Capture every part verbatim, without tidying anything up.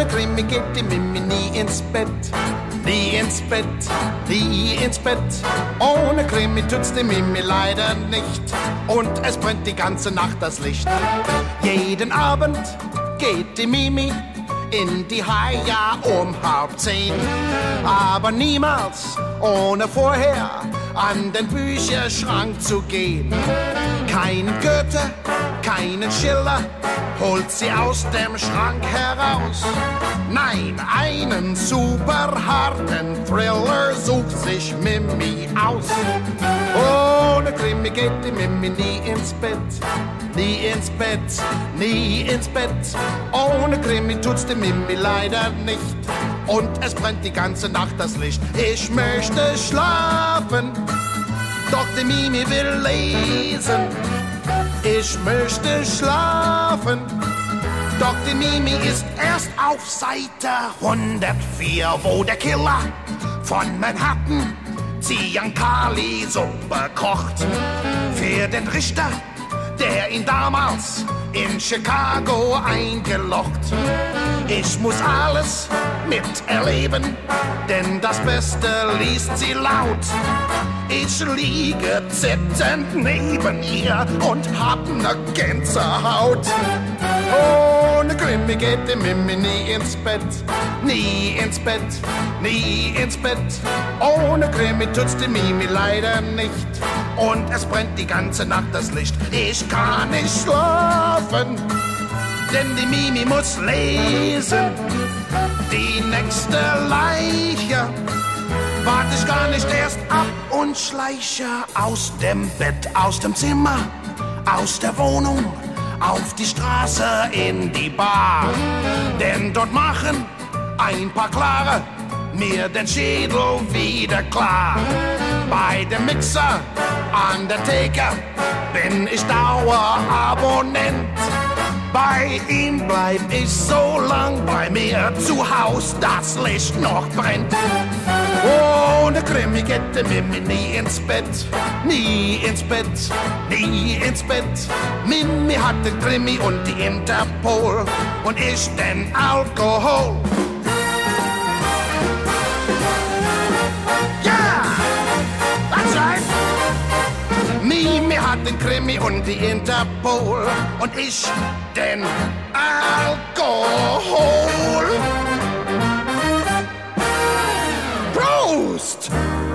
Ohne Krimi geht die Mimi nie ins Bett. Nie ins Bett, nie ins Bett. Ohne Krimi tut's die Mimi leider nicht. Und es brennt die ganze Nacht das Licht. Jeden Abend geht die Mimi in die Haia um halb zehn. Aber niemals ohne vorher an den Bücherschrank zu gehen. Keinen Goethe, keinen Schiller holt sie aus dem Schrank heraus. Nein, einen super harten Thriller sucht sich Mimi aus. Ohne Krimi geht die Mimi nie ins Bett. Nie ins Bett, nie ins Bett. Ohne Krimi tut's die Mimi leider nicht. Und es brennt die ganze Nacht das Licht. Ich möchte schlafen, doch die Mimi will lesen. Ich möchte schlafen, doch die Mimi ist erst auf Seite hundertvier, wo der Killer von Manhattan Ziankali Suppe kocht. Für den Richter, der ihn damals in Chicago eingeloggt. Ich muss alles miterleben, denn das Beste liest sie laut. Ich liege zittend neben ihr und hab ne Gänsehaut. Ohne Krimi geht die Mimi nie ins Bett. Nie ins Bett, nie ins Bett. Ohne Krimi tut's die Mimi leider nicht. Und es brennt die ganze Nacht das Licht. Ich kann nicht schlafen, denn die Mimi muss lesen. Die nächste Leiche wart ich gar nicht erst ab und schleiche aus dem Bett, aus dem Zimmer, aus der Wohnung, auf die Straße in die Bar. Denn dort machen ein paar Klare mir den Schädel wieder klar. Bei dem Mixer an der Theke bin ich Dauerabonnent. Bei ihm bleib ich so lang, bei mir zu Haus das Licht noch brennt. Ohne Krimi geht die Mimi nie ins Bett, nie ins Bett, nie ins Bett. Mimi hat den Krimi und die Interpol und ich den Alkohol. Ja, that's right. Mimi hat den Krimi und die Interpol und ich den Alkohol. Prost!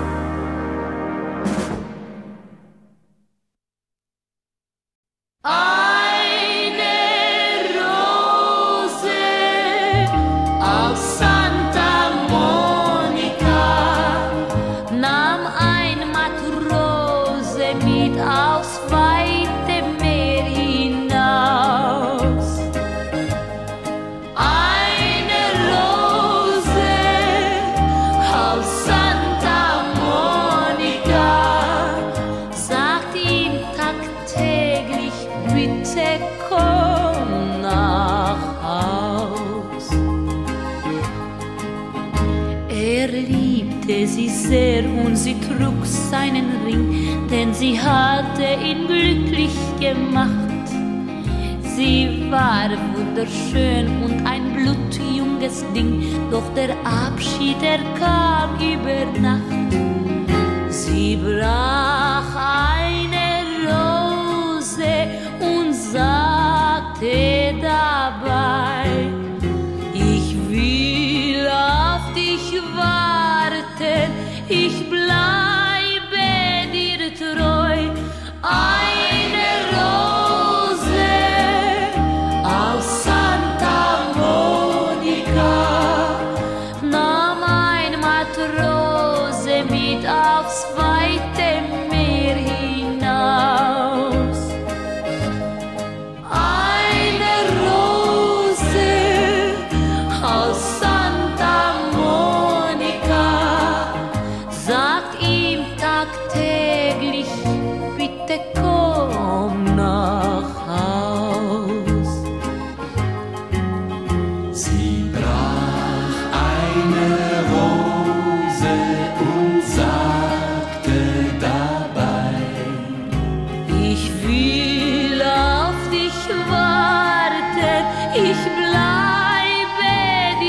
Sie sehr und sie trug seinen Ring, denn sie hatte ihn glücklich gemacht. Sie war wunderschön und ein blutjunges Ding, doch der Abschied, er kam über Nacht. Sie brach eine Rose und sagte dabei: Ich will auf dich warten, ich bleibe dir treu. Eine Rose aus Santa Monica nahm ein Matrose mit aufs weite Meer hinaus. Eine Rose aus Santa Monica sagt ihm tagtäglich: Bitte komm nach Haus. Sie brach eine Rose und sagte dabei: Ich will auf dich warten, ich bleibe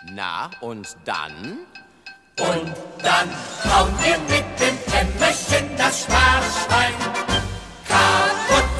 Na, und dann? Und dann hauen wir mit dem Hämmerchen das Sparschwein kaputt.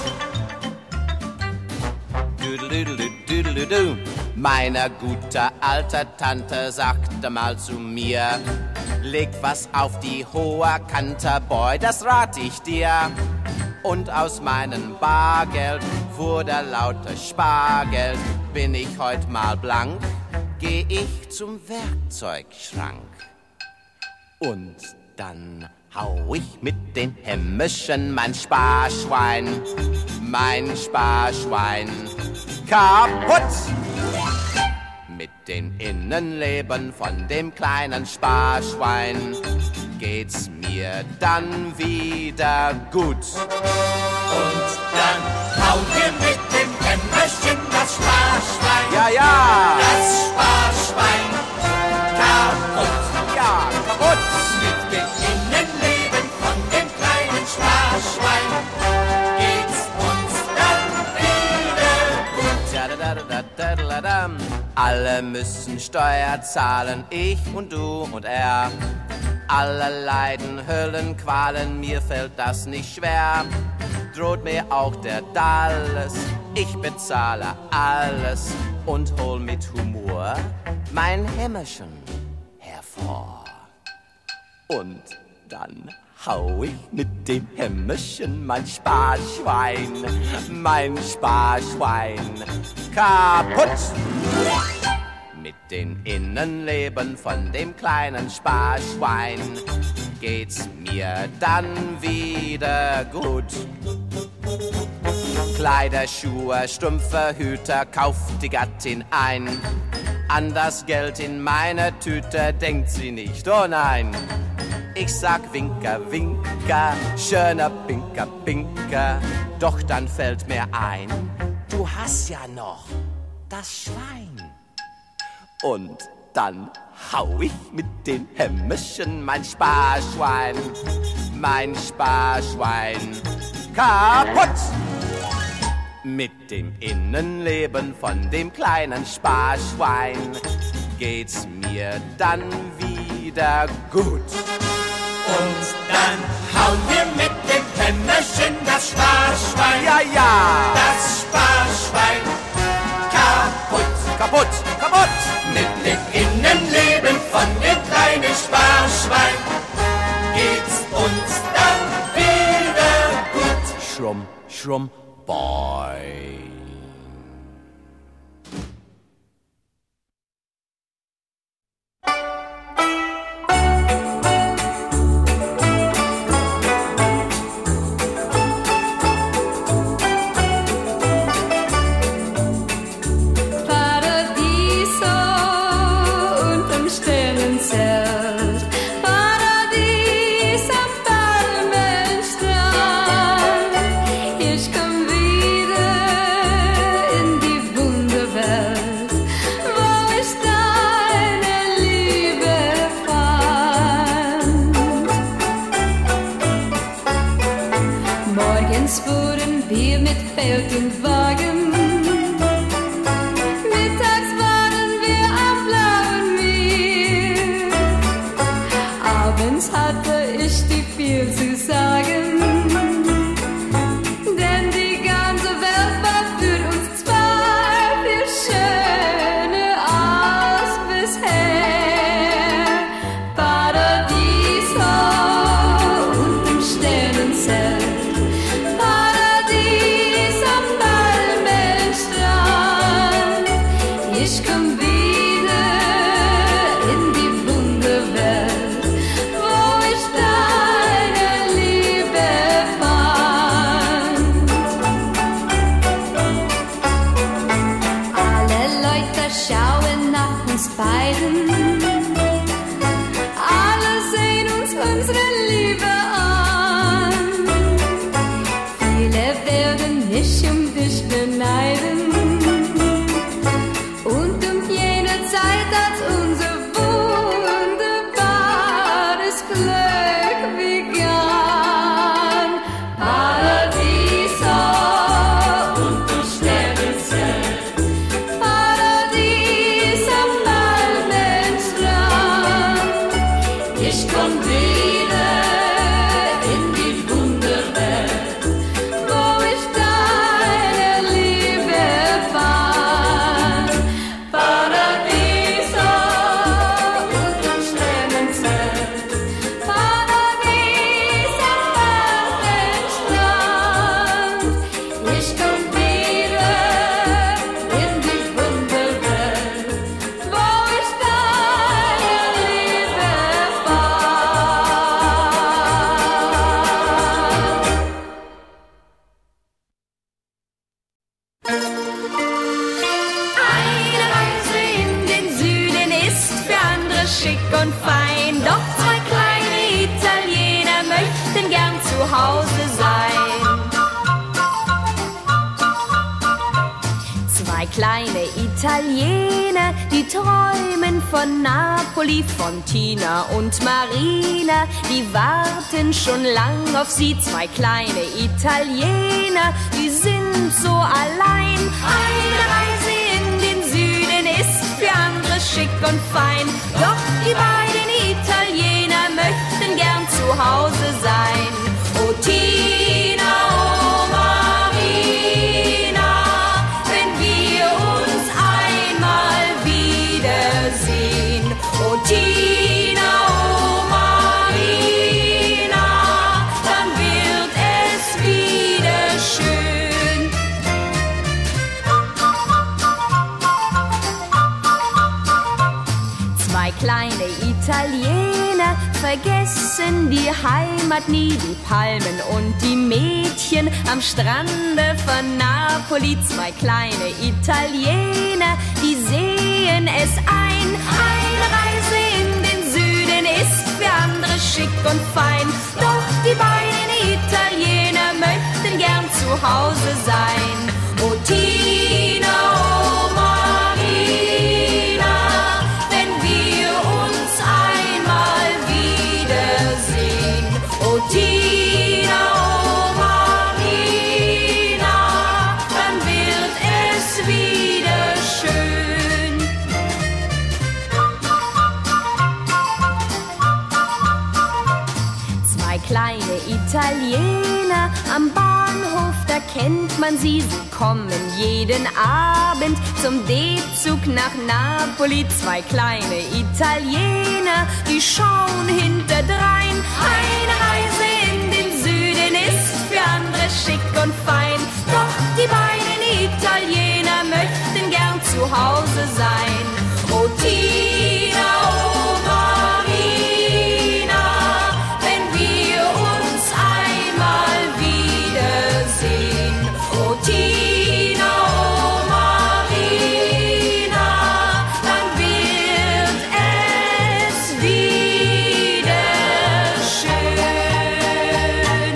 Düdelüdelüdelüdelüdu. Meine gute alte Tante sagte mal zu mir, leg was auf die hohe Kante, Boy, das rat ich dir. Und aus meinem Bargeld wurde lauter Spargeld. Bin ich heut mal blank, geh ich zum Werkzeugschrank. Und dann hau ich mit den Hämmerchen mein Sparschwein, mein Sparschwein kaputt. Mit den Innenleben von dem kleinen Sparschwein geht's mir dann wieder gut. Und dann hauen wir mit dem Hämmerchen das Sparschwein, Ja, ja, das Sparschwein kaputt. ja, kaputt. Mit dem Innenleben von dem kleinen Sparschwein geht's uns dann wieder gut. Da-da-da-da-da-da-da-da. Alle müssen Steuer zahlen, ich und du und er. Alle leiden Höllenqualen, mir fällt das nicht schwer. Droht mir auch der Dalles, ich bezahle alles und hol mit Humor mein Hämmerchen hervor. Und dann hau ich mit dem Hämmerchen mein Sparschwein, mein Sparschwein kaputt. Mit den Innenleben von dem kleinen Sparschwein geht's mir dann wieder gut. Kleider, Schuhe, Strümpfe, Hüte kauft die Gattin ein. An das Geld in meiner Tüte denkt sie nicht, oh nein. Ich sag Winker, Winker, schöner Pinker, Pinker. Doch dann fällt mir ein, du hast ja noch das Schwein. Und dann hau ich mit den Hämmerchen mein Sparschwein, mein Sparschwein kaputt. Mit dem Innenleben von dem kleinen Sparschwein geht's mir dann wieder gut. Und dann hauen wir mit dem Hämmerchen das Sparschwein, Ja, ja, das Sparschwein kaputt. kaputt, kaputt. Mit dem Innenleben von dem kleinen Sparschwein geht's uns dann wieder gut. Schrumm, schrumm, boy. Feld und Wagen. Mittags waren wir am blauen Meer. Abends hatte ich dir viel zu sagen, denn die ganze Welt war für uns zwei viel schöner als bisher. Paradies unterm Sternenzelt. Paradies am Palmenstrand. kleine Italiener, die träumen von Napoli, von Tina und Marina, die warten schon lang auf sie. Zwei kleine Italiener, die sind so allein. Eine Reise in den Süden ist für andere schick und fein, doch die beiden Italiener möchten gern zu Hause sein. Oh Tina, oh Marina, wenn wir uns einmal wiedersehen. Oh Tina, oh Marina, dann wird es wieder schön. Zwei kleine Italiener vergessen die Heimat nie, die Palmen und die Mädchen am Strande von Napoli. Zwei kleine Italiener, die sehen es ein. Eine Reise in den Süden ist für andere schick und fein, doch die beiden Italiener möchten gern zu Hause sein. Oh Tina, oh Marina, wenn wir uns einmal wiedersehen. Oh Tina, oh Marina, dann wird es wieder schön. Zwei kleine Italiener am Bahnhof, da kennt man sie, sie kommen jeden Abend zum D-Zug nach Napoli. Zwei kleine Italiener, die schauen hinterdrein. Eine Reise in den Süden ist für andere schick und fein, doch die beiden Italiener möchten gern zu Hause sein. Oh Tina, oh Marina, wenn wir uns einmal wiedersehen. Oh Tina, oh Marina, dann wird es wieder schön.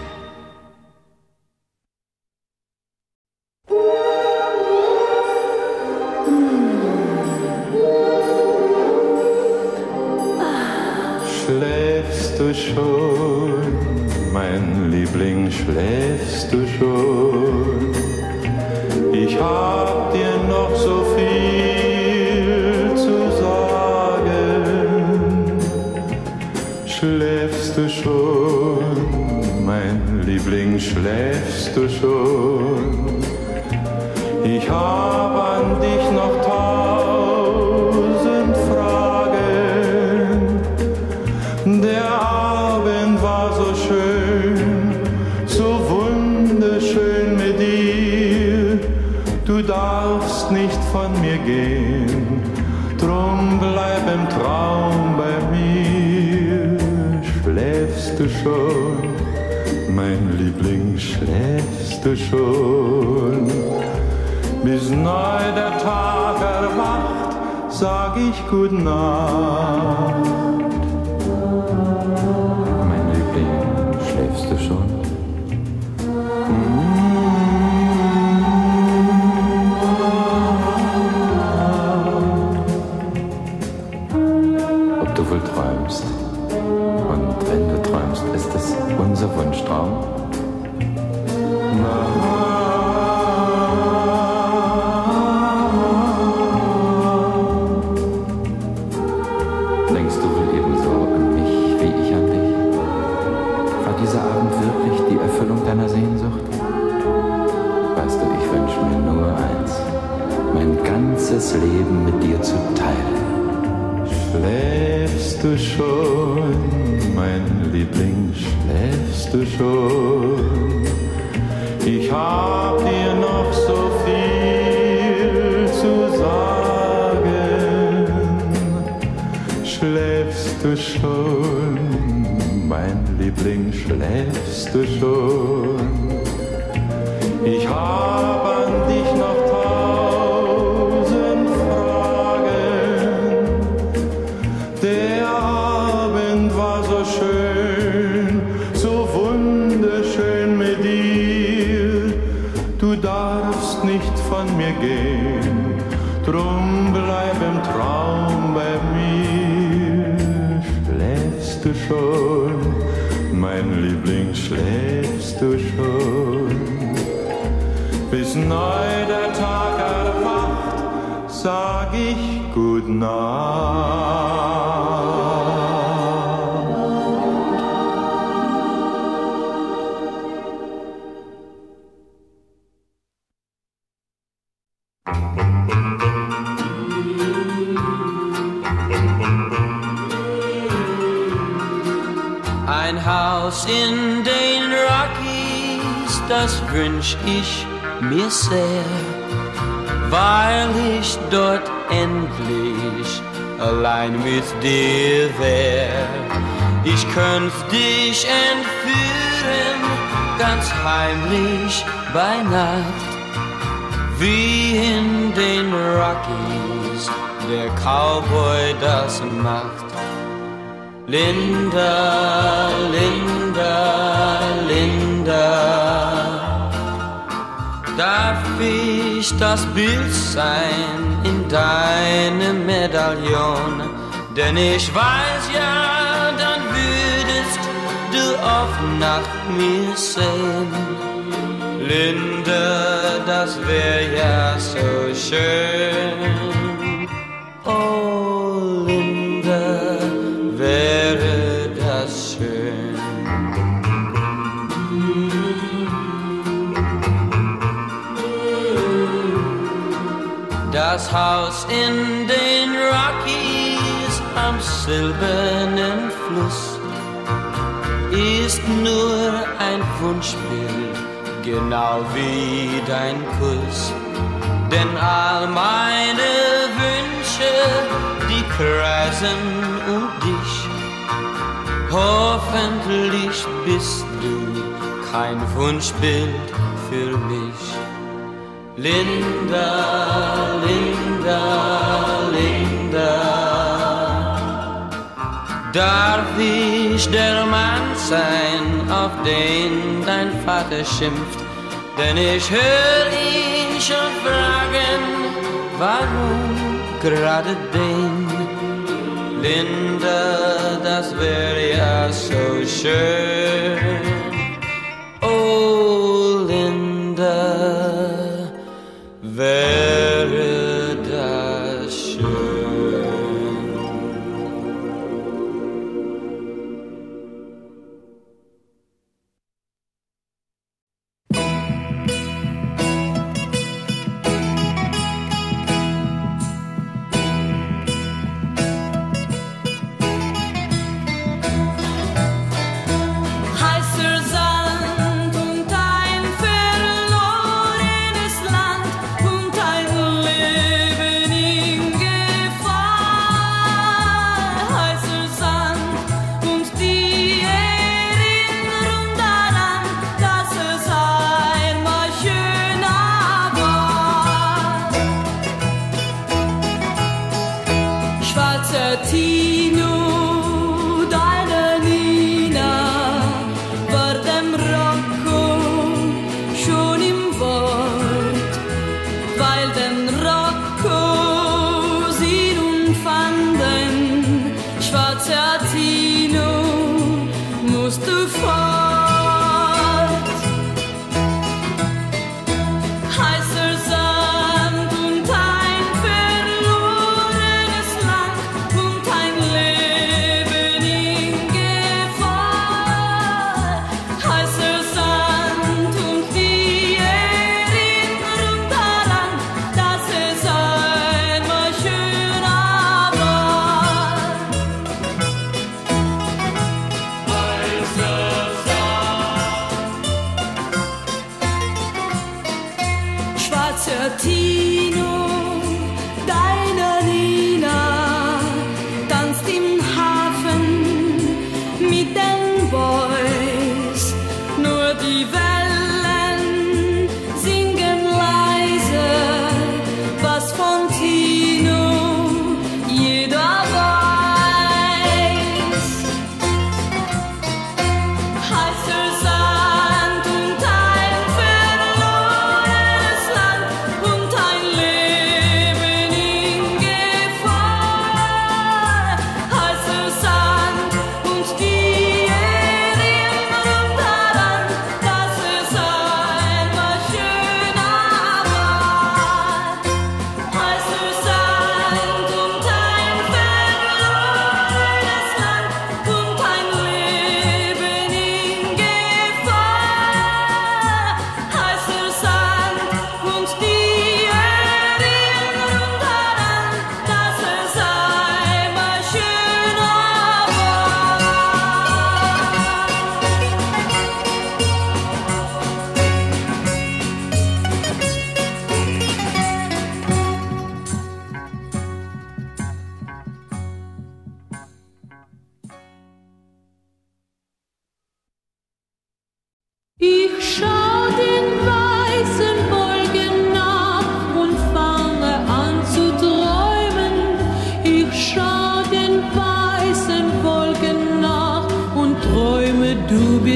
Schläfst du schon, mein Liebling, schläfst du schon? Ich hab dir noch so viel zu sagen. Schläfst du schon, mein Liebling, schläfst du schon? Ich hab an dich noch tausend Fragen. Der Abend war so schön, so wunderschön mit dir. Du darfst nicht von mir gehen, drum bleib im Traum bei mir. Schläfst du schon, mein Liebling, schläfst du schon? Bis neu der Tag erwacht, sag ich Gute Nacht. Mein Liebling, schläfst du schon? Ob du wohl träumst? Und wenn du träumst, ist es unser Wunschtraum? Denkst du wohl ebenso an mich, wie ich an dich? War dieser Abend wirklich die Erfüllung deiner Sehnsucht? Weißt du, ich wünsche mir nur eins, mein ganzes Leben mit dir zu teilen. Schläfst du schon, mein Liebling, schläfst du schon? Ich hab dir noch so viel zu sagen. Schläfst du schon, mein Liebling, schläfst du schon? Ich hab an dich noch tausend Fragen. Der Abend war so schön, so wunderschön mit dir. Du darfst darfst nicht von mir gehen, drum bleib im Traum bei mir. Schläfst du schon, mein Liebling, schläfst du schon? Bis neu der Tag erwacht, sag ich Gut Nacht. Ein Haus in den Rockies, das wünsch ich mir sehr, weil ich dort endlich allein mit dir wär. Ich könnt dich entführen, ganz heimlich bei Nacht, wie in den Rockies der Cowboy das macht. Linda, Linda, Linda, darf ich das Bild sein in deinem Medaillon? Denn ich weiß ja, dann würdest du oft nach mir sehen. Linda, das wär ja so schön. Oh, Linda, wäre das schön. Das Haus in den Rockies am silbernen Fluss ist nur ein Wunschbild, genau wie dein Kuss. Denn all meine Wünsche, die kreisen um dich. Hoffentlich bist du kein Wunschbild für mich. Linda, Linda, Linda, darf ich der Mann sein, auf den dein Vater schimpft? Denn ich hör ihn schon fragen, warum gerade den? Linda, das wär ja so schön. Oh, Linda, wäre das schön. Heiße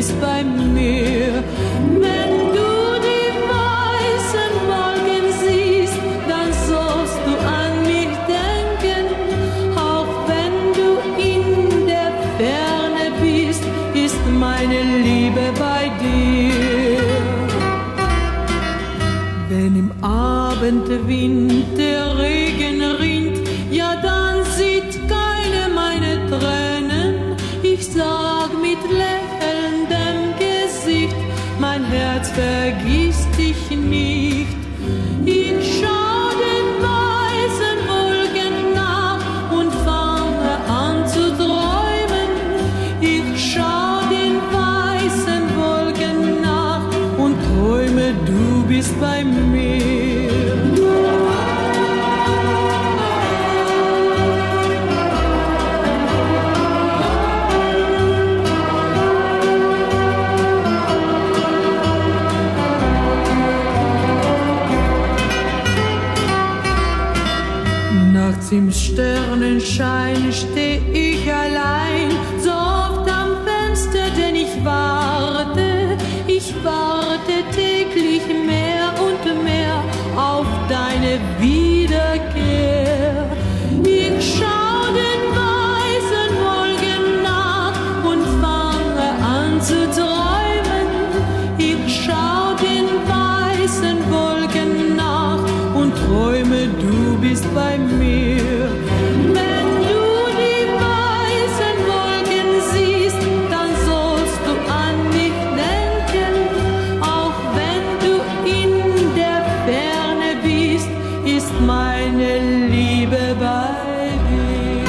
bist bei mir. Wenn du die weißen Wolken siehst, dann sollst du an mich denken. Auch wenn du in der Ferne bist, ist meine Liebe bei dir. Wenn im Abendwind der Regen rinnt, ja dann sieht keiner meine Tränen. Ich sag mit lächelndem Gesicht, mein Herz vergisst dich nicht. Ich schau den weißen Wolken nach und fange an zu träumen. Ich schau den weißen Wolken nach und träume, du bist bei mir. Nachts im Sternenschein steh ich allein, so oft am Fenster, denn ich warte, ich warte täglich mehr und mehr auf deine Wiederkehr. Ich schau den weißen Wolken nach und fange an zu träumen. Ich schau den weißen Wolken nach und träume, du bist bei mir. Wenn du die weißen Wolken siehst, dann sollst du an mich denken. Auch wenn du in der Ferne bist, ist meine Liebe bei dir.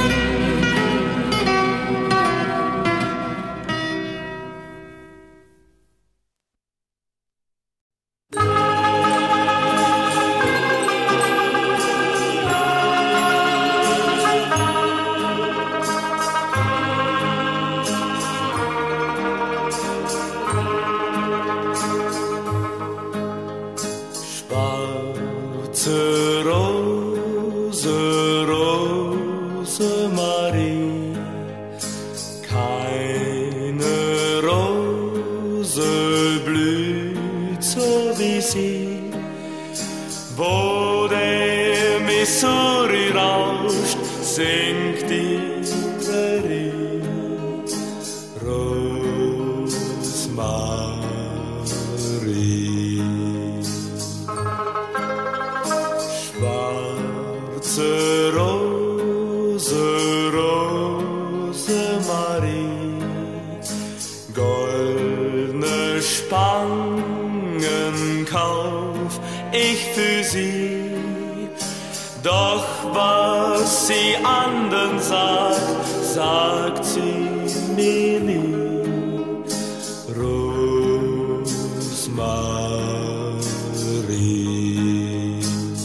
Schwarze Rose, Rosemarie, keine Rose blüht so wie sie. Wo der Missouri rauscht, singt ihre Lied. Rosemarie. Schwarze Rose, Rosemarie, goldene Spangen kauf ich für sie. Doch was sie anderen sagt, sagt sie mir nie. Rosemarie.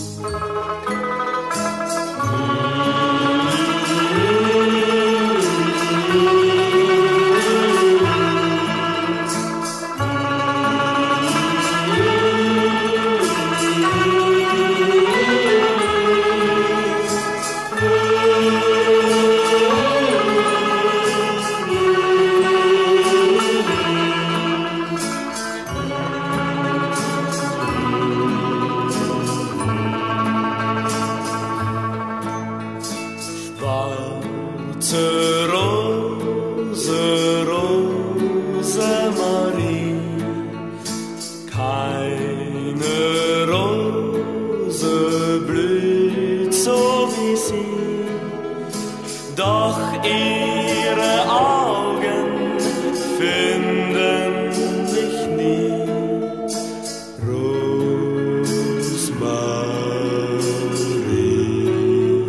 Schwarze Rose, Rosemarie, keine Rose blüht so wie sie. Doch ihre Augen finden mich nie. Rosemarie.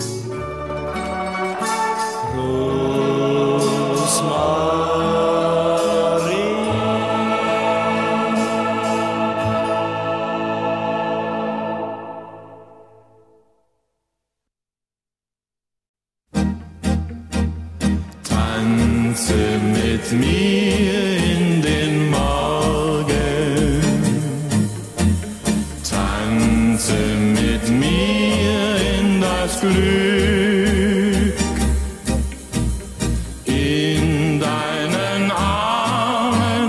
Tanze mit mir in den Morgen, tanze mit mir in das Glück, in deinen Armen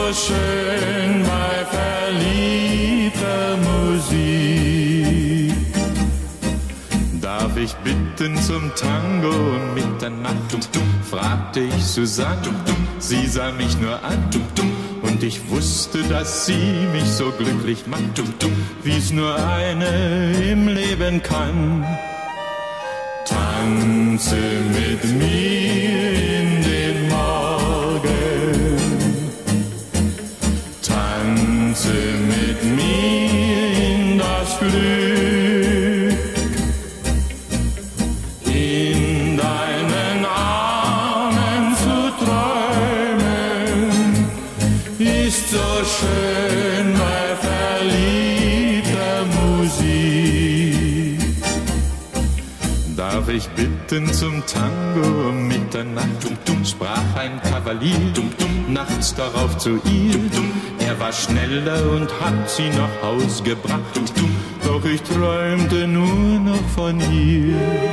schön bei verliebter Musik. Darf ich bitten zum Tango um Mitternacht? Fragte ich Susanne, sie sah mich nur an. Und ich wusste, dass sie mich so glücklich macht, wie es nur eine im Leben kann. Tanze mit mir in den Morgen, tanze mit mir in das Glück, in deinen Armen zu träumen, ist so schön bei verliebter Musik. Darf ich bitten zum Tango um Mitternacht? Sprach ein Kavalier nachts darauf zu ihr. Er war schneller und hat sie nach Haus gebracht. Doch ich träumte nur noch von ihr.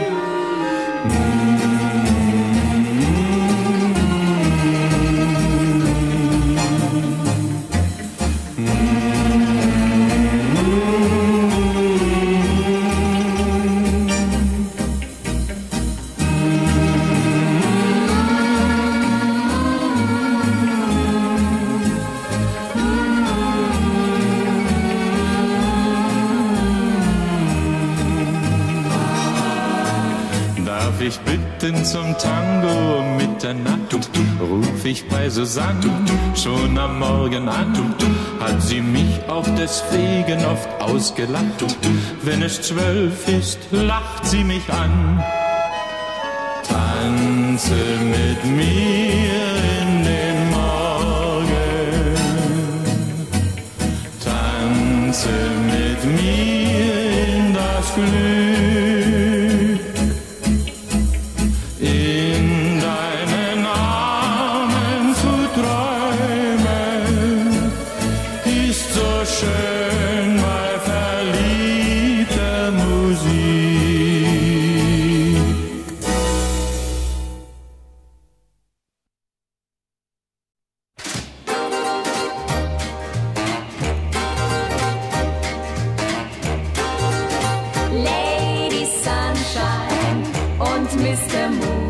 Darf ich bitten zum Tango um Mitternacht? Ruf ich bei Susanne schon am Morgen an. Hat sie mich auch deswegen oft ausgelacht. Wenn es zwölf ist, lacht sie mich an. Tanze mit mir in den Morgen, tanze mit mir in das Glück, in deinen Armen zu träumen, ist so schön bei verliebter Musik. Lady Sunshine und Mister Moon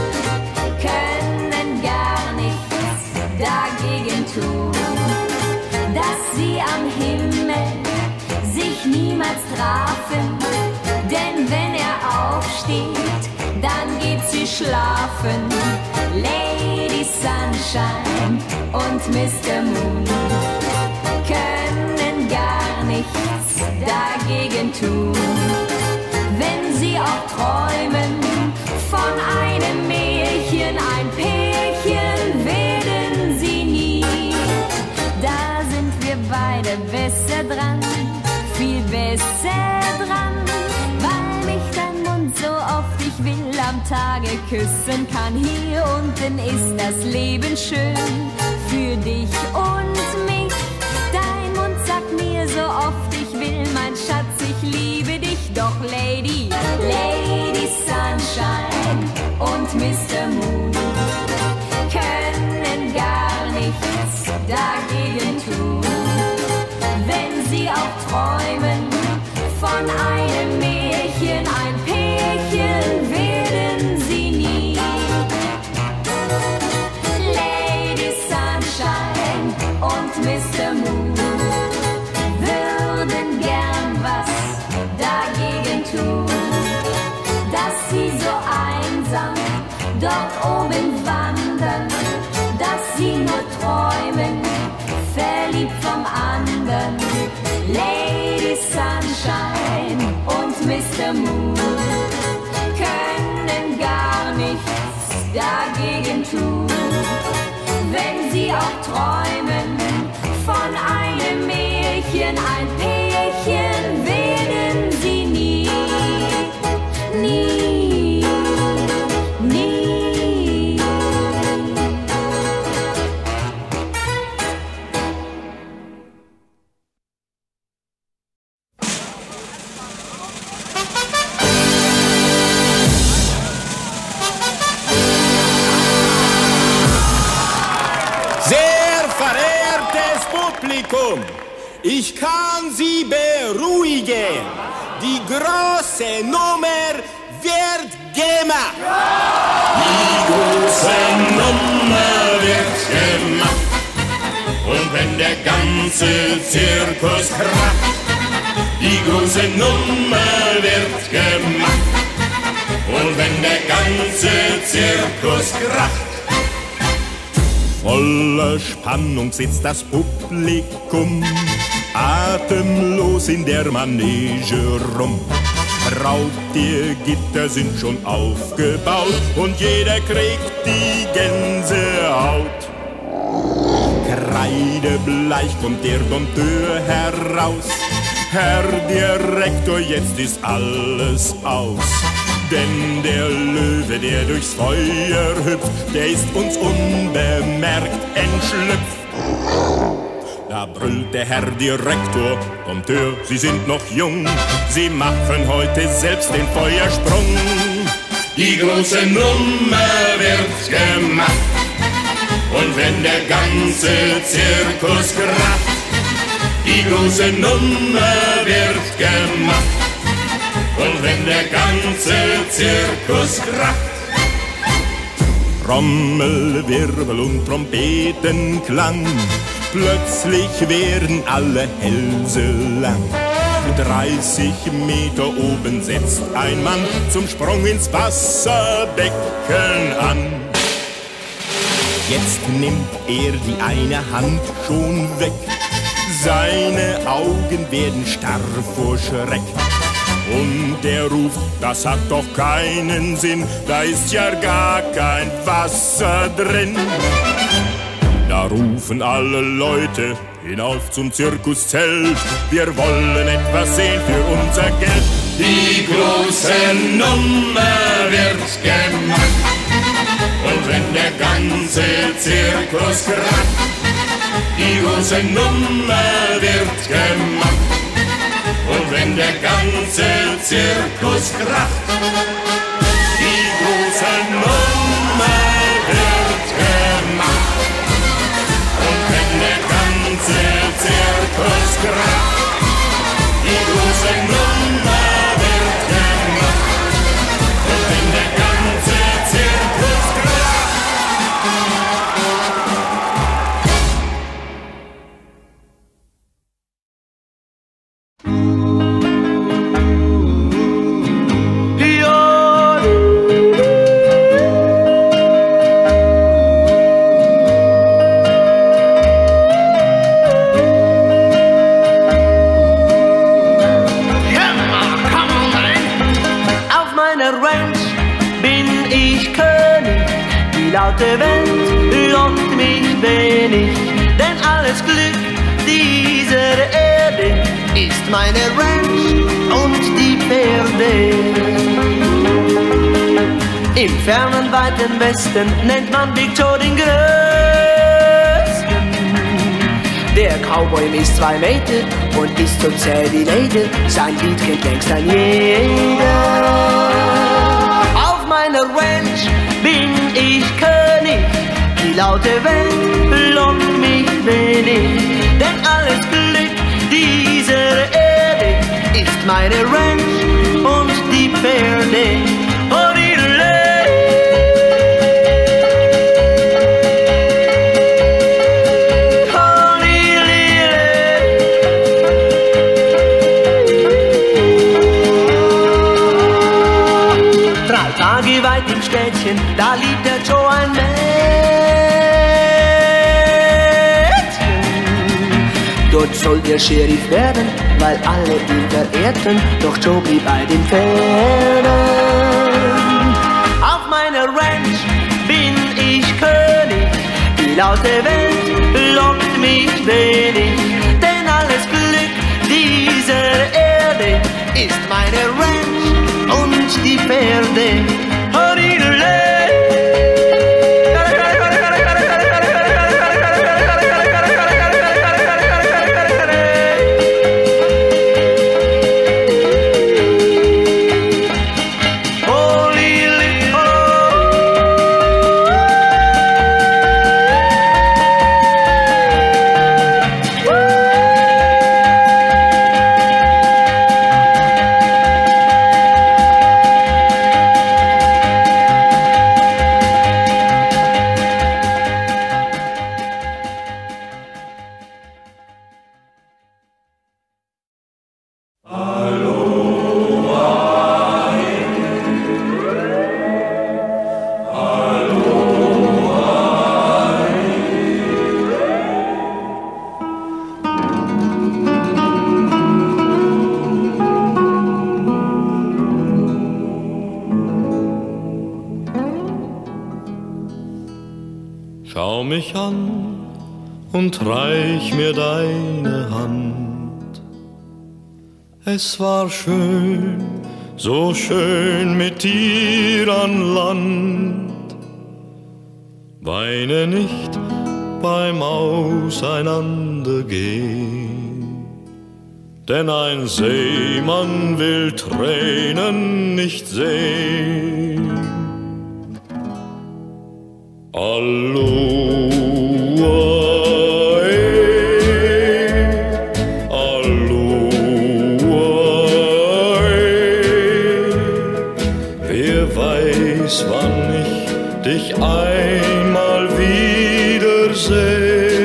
können gar nichts dagegen tun, dass sie am Himmel sich niemals trafen. Denn wenn er aufsteht, dann geht sie schlafen. Lady Sunshine und Mister Moon können gar nichts dagegen tun, wenn sie auch träumen von einem Märchen, ein Pärchen werden sie nie. Da sind wir beide besser dran, viel besser dran, weil mich dein Mund so oft ich will am Tage küssen kann. Hier unten ist das Leben schön für dich und mich. Dein Mund sagt mir so oft ich will, mein Schatz, ich liebe dich. Doch Lady, Lady Sunshine und Mister Moon können gar nichts dagegen tun, wenn sie auch träumen von einem Märchen, ein Pärchen werden sie nie. Lady Sunshine und Mister Moon würden gern was dagegen tun, dass sie so einsam dort oben wandern, dass sie nur träumen, verliebt vom anderen. Lady Sunshine und Mister Moon können gar nichts dagegen tun, wenn sie auch träumen von einem Märchen, ein Pärchen werden sie nie, nie, nie. Sehr verehrt Liebes Publikum, ich kann Sie beruhigen. Die große Nummer wird gemacht. Die große Nummer wird gemacht. Und wenn der ganze Zirkus kracht, die große Nummer wird gemacht. Und wenn der ganze Zirkus kracht, voller Spannung sitzt das Publikum atemlos in der Manege rum. Raubtiergitter sind schon aufgebaut und jeder kriegt die Gänsehaut. Kreidebleich kommt der Dompteur heraus. Herr Direktor, jetzt ist alles aus. Denn der Löwe, der durchs Feuer hüpft, der ist uns unbemerkt entschlüpft. Da brüllt der Herr Direktor, Dompteur, Sie sind noch jung, Sie machen heute selbst den Feuersprung. die große Nummer wird gemacht. Und wenn der ganze Zirkus kracht, die große Nummer wird gemacht. Und wenn der ganze Zirkus kracht, Trommel, Wirbel und Trompetenklang, plötzlich werden alle Hälse lang. dreißig Meter oben setzt ein Mann zum Sprung ins Wasserbecken an. Jetzt nimmt er die eine Hand schon weg, seine Augen werden starr vor Schreck. Und er ruft, das hat doch keinen Sinn, da ist ja gar kein Wasser drin. Da rufen alle Leute hinauf zum Zirkuszelt, wir wollen etwas sehen für unser Geld. Die große Nummer wird gemacht. Und wenn der ganze Zirkus kracht, die große Nummer wird gemacht. Und wenn der ganze Zirkus kracht, die große Nummer wird gemacht. Und wenn der ganze Zirkus kracht, die große Nummer wird gemacht. Und wenn der ganze Zirkus kracht. Die laute Welt lockt mich wenig, denn alles Glück dieser Erde ist meine Ranch und die Pferde. Im fernen, weiten Westen nennt man Big Joe den Größten. Der Cowboy misst zwei Meter und ist so zäh wie Leder, sein Lied kennt längst ein jeder. Auf meiner Ranch bin ich König, die laute Welt lockt mich wenig, denn alles Glück dieser Erde ist meine Ranch und die Pferde. Oh, Tage weit im Städtchen, da liebt der Joe ein Mädchen. Dort soll der Sheriff werden, weil alle ihn verehrten, doch Joe blieb bei den Pferden. Auf meiner Ranch bin ich König, die laute Welt lockt mich wenig, denn alles Glück dieser Erde ist meine Ranch und die Pferde. mich an und reich mir deine Hand. Es war schön, so schön mit dir an Land. Weine nicht beim Auseinandergehen, denn ein Seemann will Tränen nicht sehen. Aloha, aloha, wer weiß, wann ich dich einmal wiedersehe.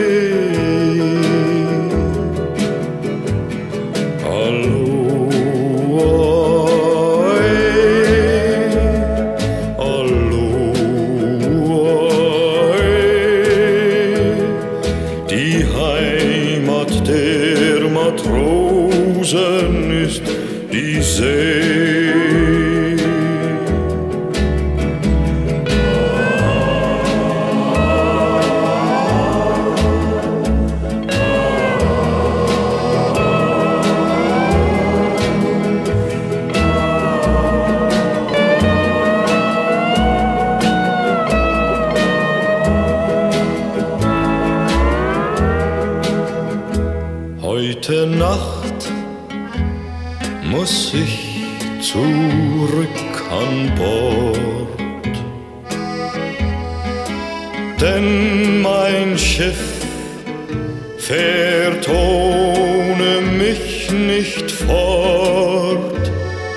Ist die See. Heute Nacht muss ich zurück an Bord, denn mein Schiff fährt ohne mich nicht fort.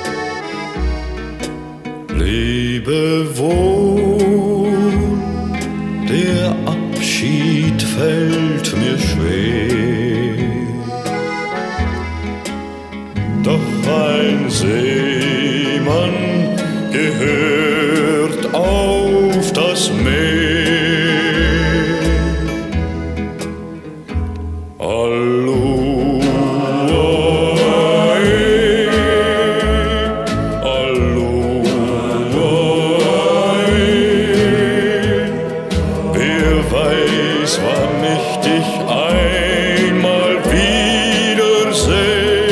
Lebe wohl, der Abschied fällt mir schwer. Doch ein Seemann gehört auf das Meer. Aloha, aloha, wer weiß, wann ich dich einmal wiedersehe.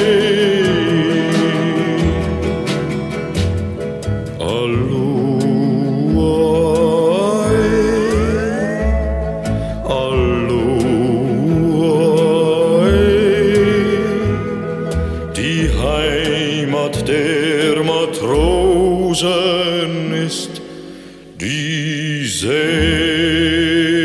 Die Heimat der Matrosen ist die See.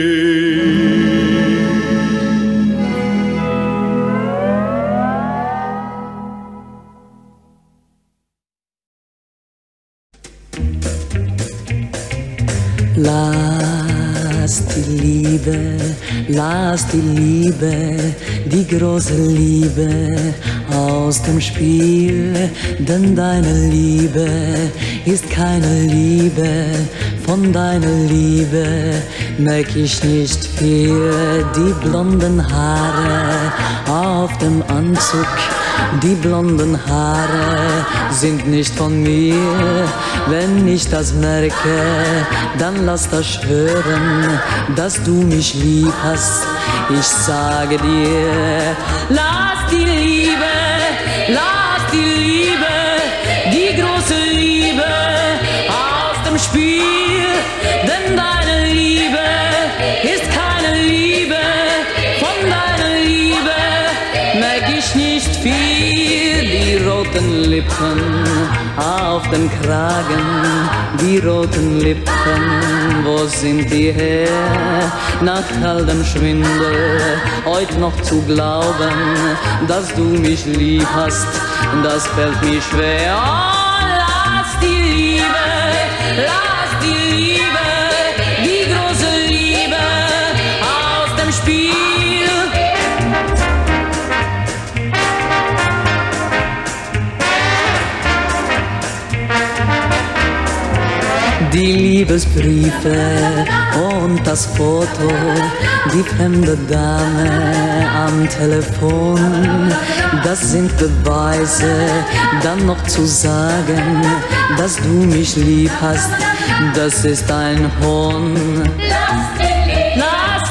Lass die Liebe, lass die Liebe, die große Liebe aus dem Spiel, denn deine Liebe ist keine Liebe, von deiner Liebe merk ich nicht viel. Die blonden Haare auf dem Anzug, die blonden Haare sind nicht von mir. Wenn ich das merke, dann lass das schwören, dass du mich lieb hast. Ich sage dir, lass die Liebe, lass die Liebe, die große Liebe aus dem Spiel, denn deine Liebe ist keine Liebe, von deiner Liebe merk ich nicht viel. Die roten Lippen auf dem Kragen, die roten Lippen, wo sind die her? Nach kaltem Schwindel heut noch zu glauben, dass du mich lieb hast, das fällt mir schwer. Oh, lass die Liebe, lass die Liebe, die große Liebe aus dem Spiel. Die Liebesbriefe und das Foto, die fremde Dame am Telefon, das sind Beweise, dann noch zu sagen, dass du mich lieb hast, das ist ein Hohn. Lass die Liebe, lass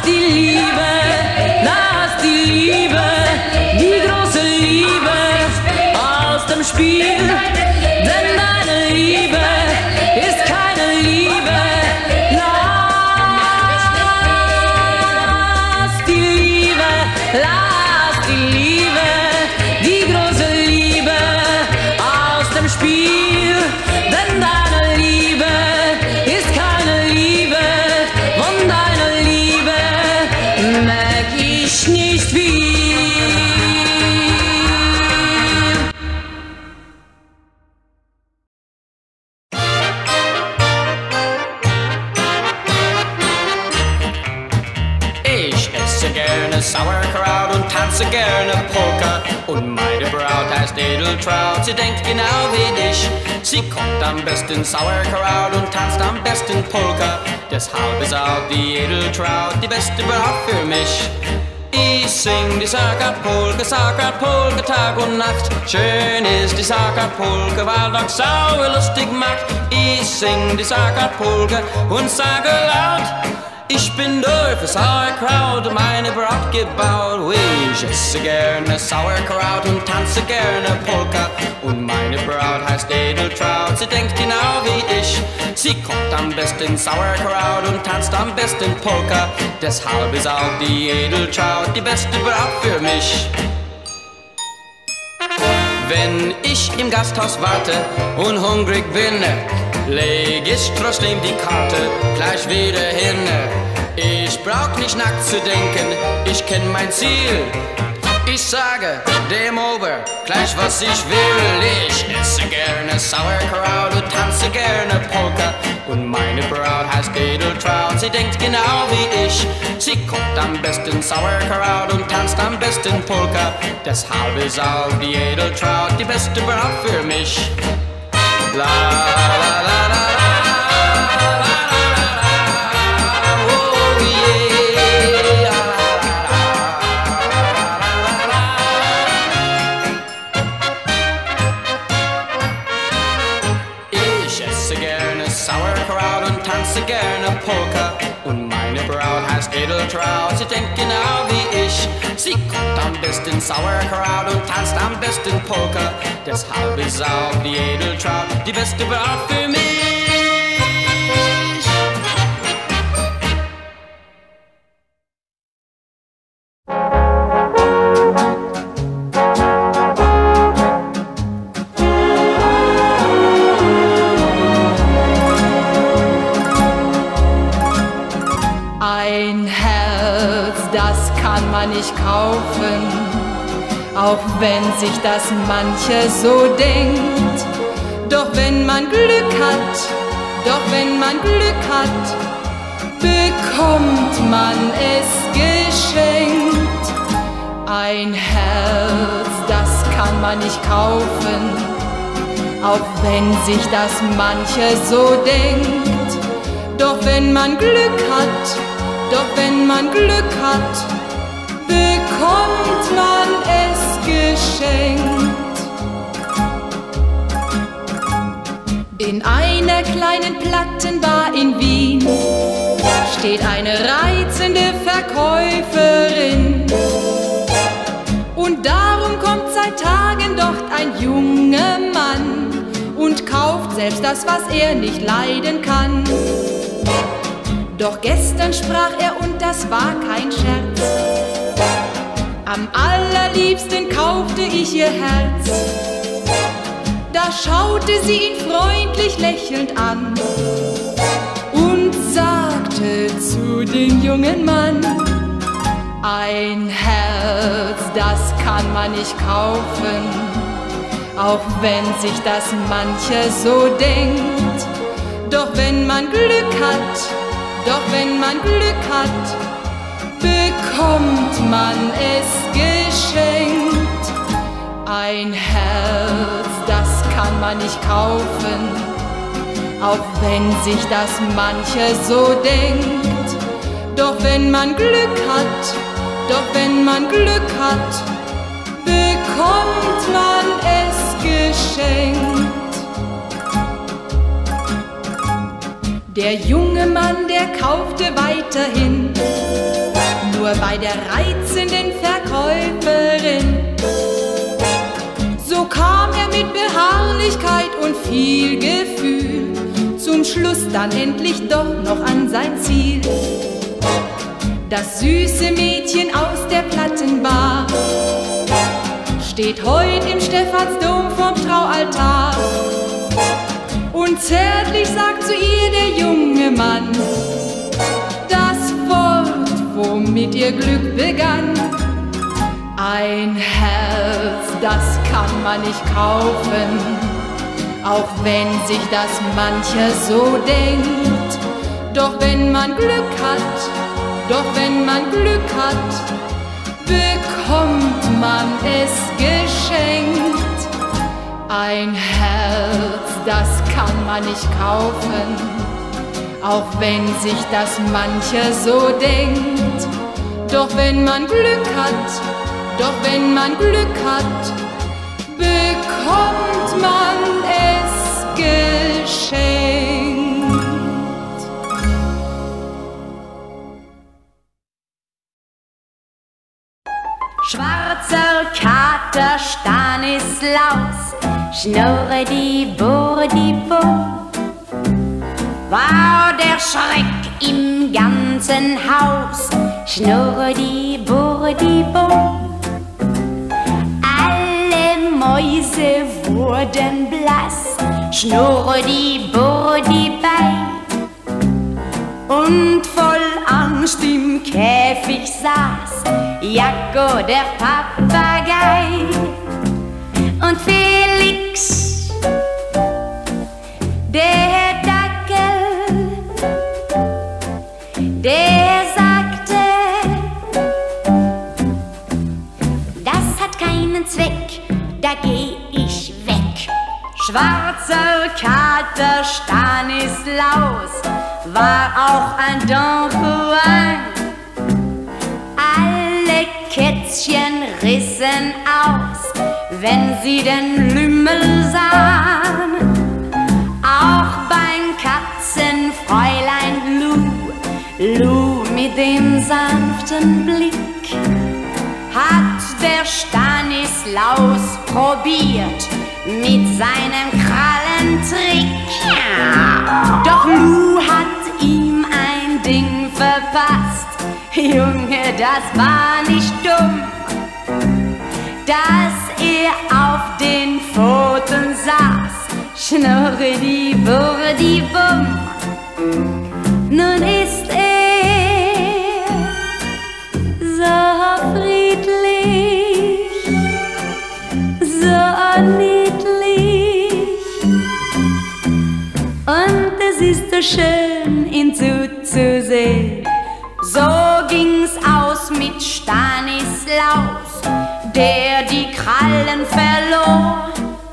lass die Liebe, die große Liebe aus dem Spiel, denn deine Liebe ist keine Liebe, von deiner Liebe merk ich nicht viel. Sauerkraut und tanze gerne Polka. Und meine Braut heißt Edeltraut, sie denkt genau wie ich. Sie kocht am besten Sauerkraut und tanzt am besten Polka. Deshalb ist auch die Edeltraut die beste Braut für mich. Ich sing die Sackart-Polka, Sackart-Polka Tag und Nacht. Schön ist die Sackart-Polka, weil doch sauer lustig macht. Ich sing die Sackart-Polka und sage laut: Ich bin durch für Sauerkraut und meine Braut gebaut. Ich esse gerne Sauerkraut und tanze gerne Polka. Und meine Braut heißt Edeltraut, sie denkt genau wie ich. Sie kocht am besten Sauerkraut und tanzt am besten Polka. Deshalb ist auch die Edeltraut die beste Braut für mich. Wenn ich im Gasthaus warte und hungrig bin, leg ich trotzdem die Karte gleich wieder hin. Ich brauch nicht nackt zu denken, ich kenn mein Ziel. Ich sage dem Ober gleich was ich will. Ich esse gerne Sauerkraut und tanze gerne Polka. Und meine Braut heißt Edeltraut, sie denkt genau wie ich. Sie kocht am besten Sauerkraut und tanzt am besten Polka. Deshalb ist auch die Edeltraut die beste Braut für mich. La la la la la. Gerne Polka. Und meine Braut heißt Edeltraut, sie denkt genau wie ich. Sie kocht am besten Sauerkraut und tanzt am besten Polka. Deshalb ist auch die Edeltraut die beste Braut für mich. Nicht kaufen, auch wenn sich das mancher so denkt. Doch wenn man Glück hat, doch wenn man Glück hat, bekommt man es geschenkt. Ein Herz, das kann man nicht kaufen, auch wenn sich das mancher so denkt. Doch wenn man Glück hat, doch wenn man Glück hat, bekommt man es geschenkt. In einer kleinen Plattenbar in Wien steht eine reizende Verkäuferin. Und darum kommt seit Tagen dort ein junger Mann und kauft selbst das, was er nicht leiden kann. Doch gestern sprach er, und das war kein Scherz: Am allerliebsten kaufte ich ihr Herz. Da schaute sie ihn freundlich lächelnd an und sagte zu dem jungen Mann: Ein Herz, das kann man nicht kaufen, auch wenn sich das mancher so denkt. Doch wenn man Glück hat, doch wenn man Glück hat, bekommt man es geschenkt. Ein Herz, das kann man nicht kaufen, auch wenn sich das mancher so denkt. Doch wenn man Glück hat, doch wenn man Glück hat, bekommt man es geschenkt. Der junge Mann, der kaufte weiterhin, nur bei der reizenden Verkäuferin. So kam er mit Beharrlichkeit und viel Gefühl zum Schluss dann endlich doch noch an sein Ziel. Das süße Mädchen aus der Plattenbar steht heut im Stephansdom vorm Traualtar. Und zärtlich sagt zu ihr der junge Mann das Wort, womit ihr Glück begann. Ein Herz, das kann man nicht kaufen, auch wenn sich das mancher so denkt. Doch wenn man Glück hat, doch wenn man Glück hat, bekommt man es geschenkt. Ein Herz, das kann man nicht kaufen, auch wenn sich das mancher so denkt. Doch wenn man Glück hat, doch wenn man Glück hat, bekommt man es geschenkt. Schwarzer Kater Stanislaus, Schnurri-di-burri-di-bum, war der Schreck im ganzen Haus, Schnurri-di-burri-di-bum. Alle Mäuse wurden blass, Schnurri-di-burri-di-bei, und voll Angst im Käfig saß Jacko der Papagei. Und Felix, der Dackel, der sagte, das hat keinen Zweck, da geh ich weg. Schwarzer Kater Stanislaus war auch ein Don Juan. Alle Kätzchen rissen aus, wenn sie den Lümmel sahen. Auch beim Katzenfräulein Lou, Lou mit dem sanften Blick, hat der Stanislaus probiert mit seinem Krallentrick. Doch Lou hat ihm ein Ding verpasst. Junge, das war nicht dumm, dass er auf den Pfoten saß, Schnurri-di-burri-di-bum. Nun ist er so friedlich, so niedlich, und es ist so schön, ihn zuzusehen. So ging's aus mit Stanislaus, der die Krallen verlor.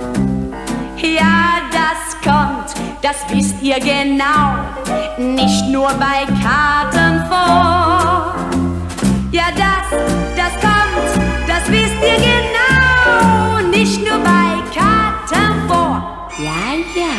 Ja, das kommt, das wisst ihr genau, nicht nur bei Katern vor. Ja, das, das kommt, das wisst ihr genau, nicht nur bei Katern vor. Ja, ja.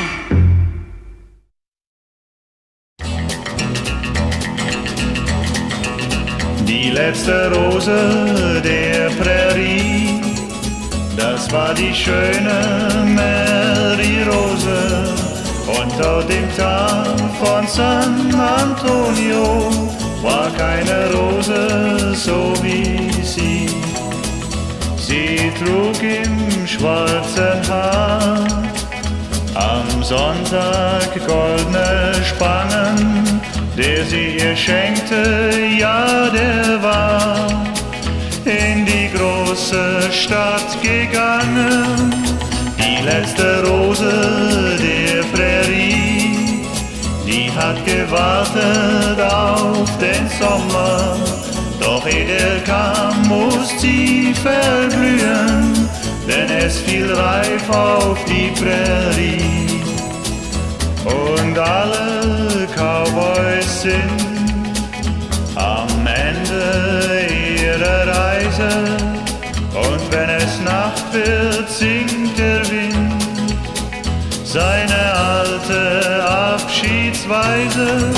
Die letzte Rose der Prärie, das war die schöne Mary Rose. Unter dem Tag von San Antonio war keine Rose so wie sie. Sie trug im schwarzen Haar am Sonntag goldene Spangen. Der sie ihr schenkte, ja, der war in die große Stadt gegangen. Die letzte Rose der Prärie, die hat gewartet auf den Sommer. Doch ehe er kam, muss sie verblühen, denn es fiel reif auf die Prärie. Und alle Cowboys sind am Ende ihrer Reise, und wenn es Nacht wird, singt der Wind seine alte Abschiedsweise.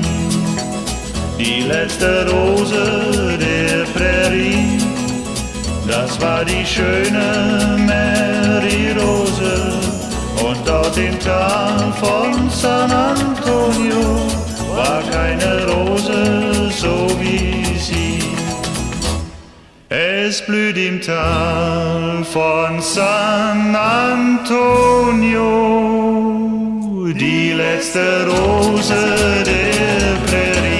Die letzte Rose der Prärie, das war die schöne Mary Rose. Und dort im Tal von San Antonio war keine Rose so wie sie. Es blüht im Tal von San Antonio die letzte Rose der Prärie.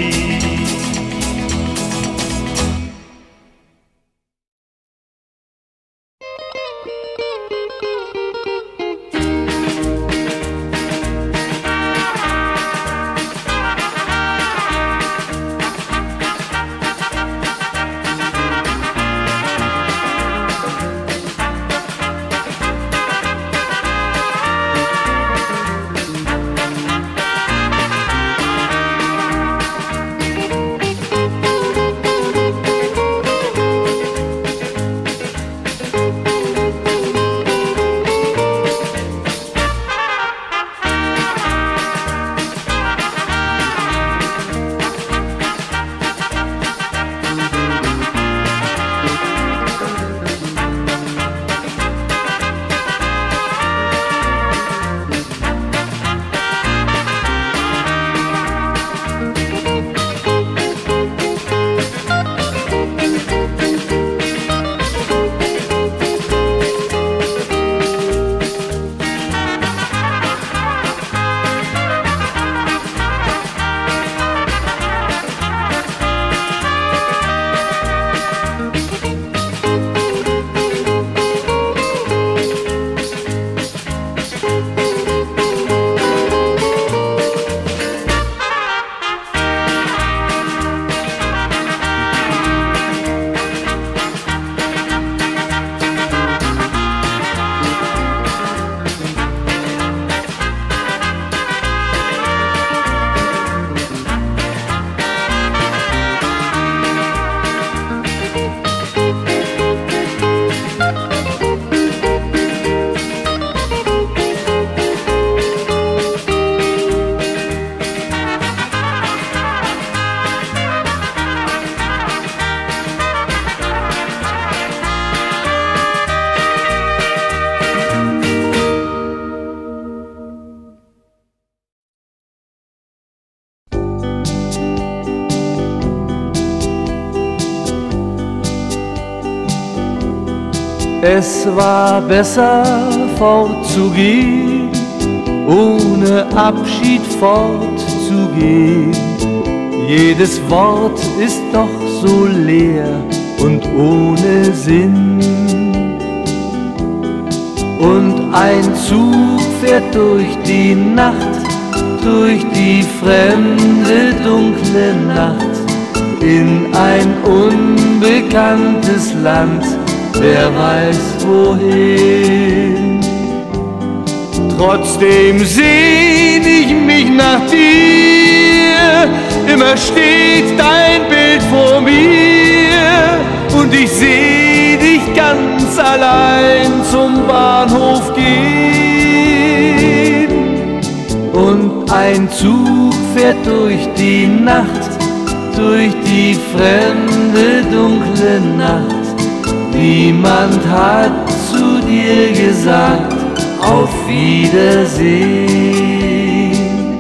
Es war besser fortzugehen, ohne Abschied fortzugehen. Jedes Wort ist doch so leer und ohne Sinn. Und ein Zug fährt durch die Nacht, durch die fremde dunkle Nacht, in ein unbekanntes Land, wer weiß wohin. Trotzdem sehn ich mich nach dir, immer steht dein Bild vor mir und ich seh dich ganz allein zum Bahnhof gehen. Und ein Zug fährt durch die Nacht, durch die fremde dunkle Nacht. Niemand hat zu dir gesagt, auf Wiedersehen.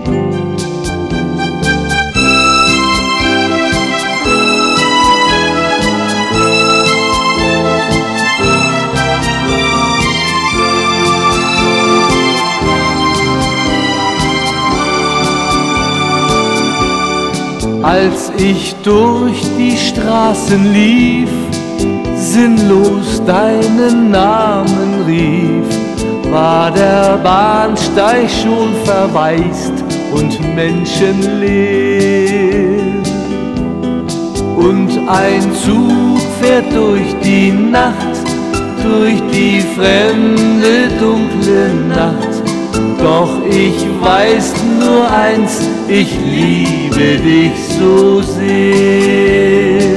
Als ich durch die Straßen lief, sinnlos deinen Namen rief, war der Bahnsteig schon verwaist und menschenleer. Und ein Zug fährt durch die Nacht, durch die fremde dunkle Nacht. Doch ich weiß nur eins, ich liebe dich so sehr.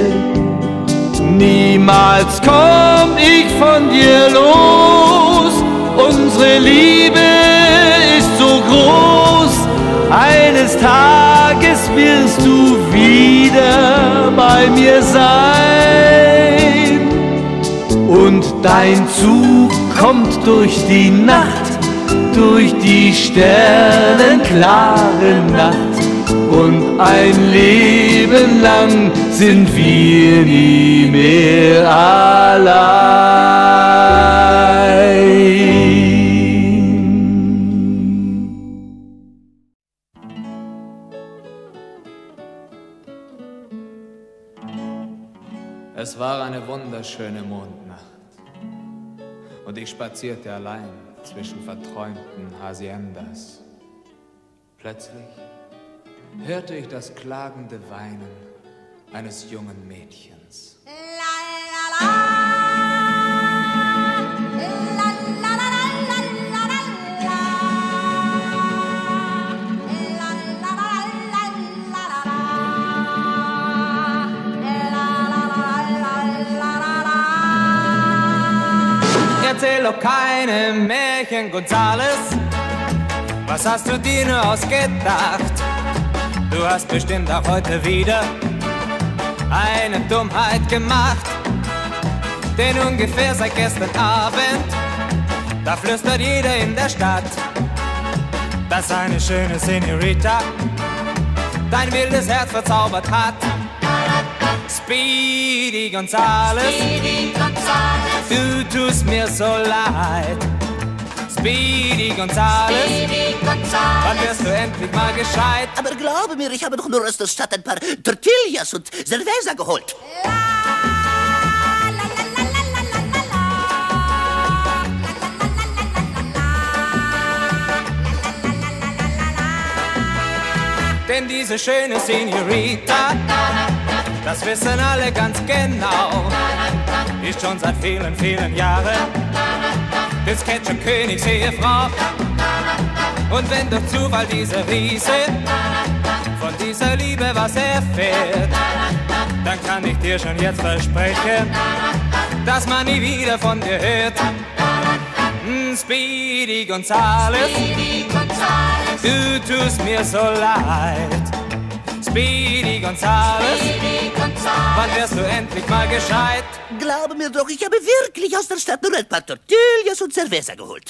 Niemals komm ich von dir los, unsere Liebe ist so groß. Eines Tages wirst du wieder bei mir sein. und dein Zug kommt durch die Nacht, durch die sternenklare Nacht. Und ein Leben lang sind wir nie mehr allein. Es war eine wunderschöne Mondnacht und ich spazierte allein zwischen verträumten Haciendas. Plötzlich hörte ich das klagende Weinen eines jungen Mädchens. Erzähl doch keine Märchen, Gonzales. Was hast du dir nur ausgedacht? Du hast bestimmt auch heute wieder eine Dummheit gemacht. Denn ungefähr seit gestern Abend, da flüstert jeder in der Stadt, dass eine schöne Senorita dein wildes Herz verzaubert hat. Speedy Gonzales, Speedy Gonzales, du tust mir so leid. Speedy Gonzales, Speedy Gonzales, wann wirst du endlich mal gescheit? Aber glaube mir, ich habe doch nur aus der Stadt ein paar Tortillas und Cerveza geholt. Denn diese schöne Senorita, das wissen alle ganz genau, ist schon seit vielen, vielen Jahren des Ketchup-Königs Ehefrau. Und wenn durch Zufall dieser Riese von dieser Liebe was erfährt, dann kann ich dir schon jetzt versprechen, dass man nie wieder von dir hört. Mm, Speedy Gonzales, Speedy Gonzales, du tust mir so leid. Speedy Gonzales, Speedy Gonzales, wann wirst du endlich mal gescheit? Glaube mir doch, ich habe wirklich aus der Stadt nur ein paar Tortillas und Cerveza geholt.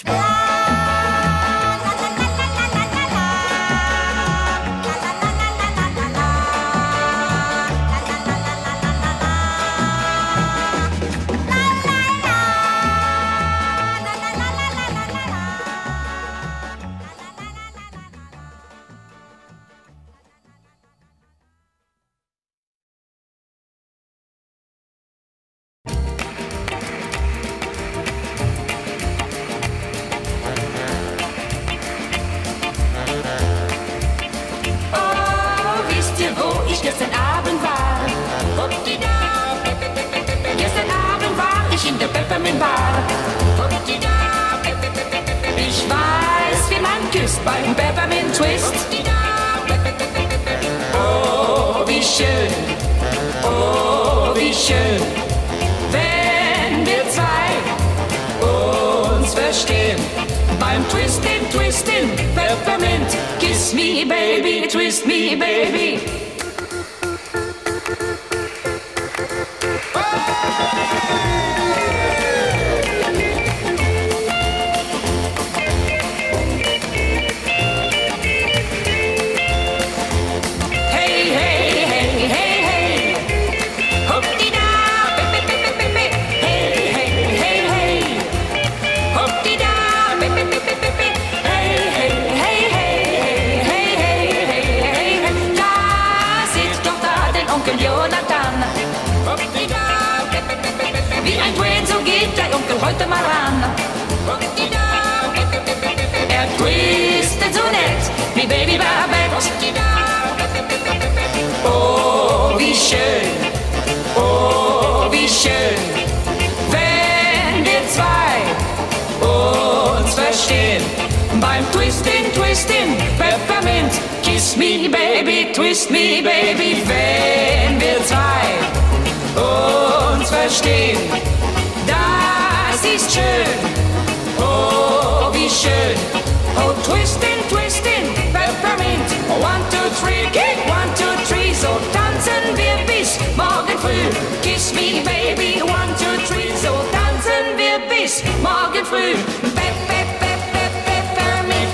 Gestern Abend war, gestern Abend war ich in der Peppermint Bar. Ich weiß, wie man küsst beim Peppermint Twist. Oh, wie schön, oh, wie schön, wenn wir zwei uns verstehen. Beim Twistin', Twistin', Peppermint, kiss me, baby, twist me, baby. Wie ein Twin, so geht der Onkel heute mal ran. Er twistet so nett, wie Baby Babette. Oh, wie schön, oh, wie schön, wenn wir zwei uns verstehen. Beim Twistin', Twistin', Peppermint, kiss me, baby, twist me, baby, wenn wir zwei uns verstehen, das ist schön, oh wie schön, oh twistin', twistin', Peppermint, one, two, three, kick, one, two, three, so tanzen wir bis morgen früh, kiss me baby, one, two, three, so tanzen früh. Pep, pep, pep, pep, Peppermint.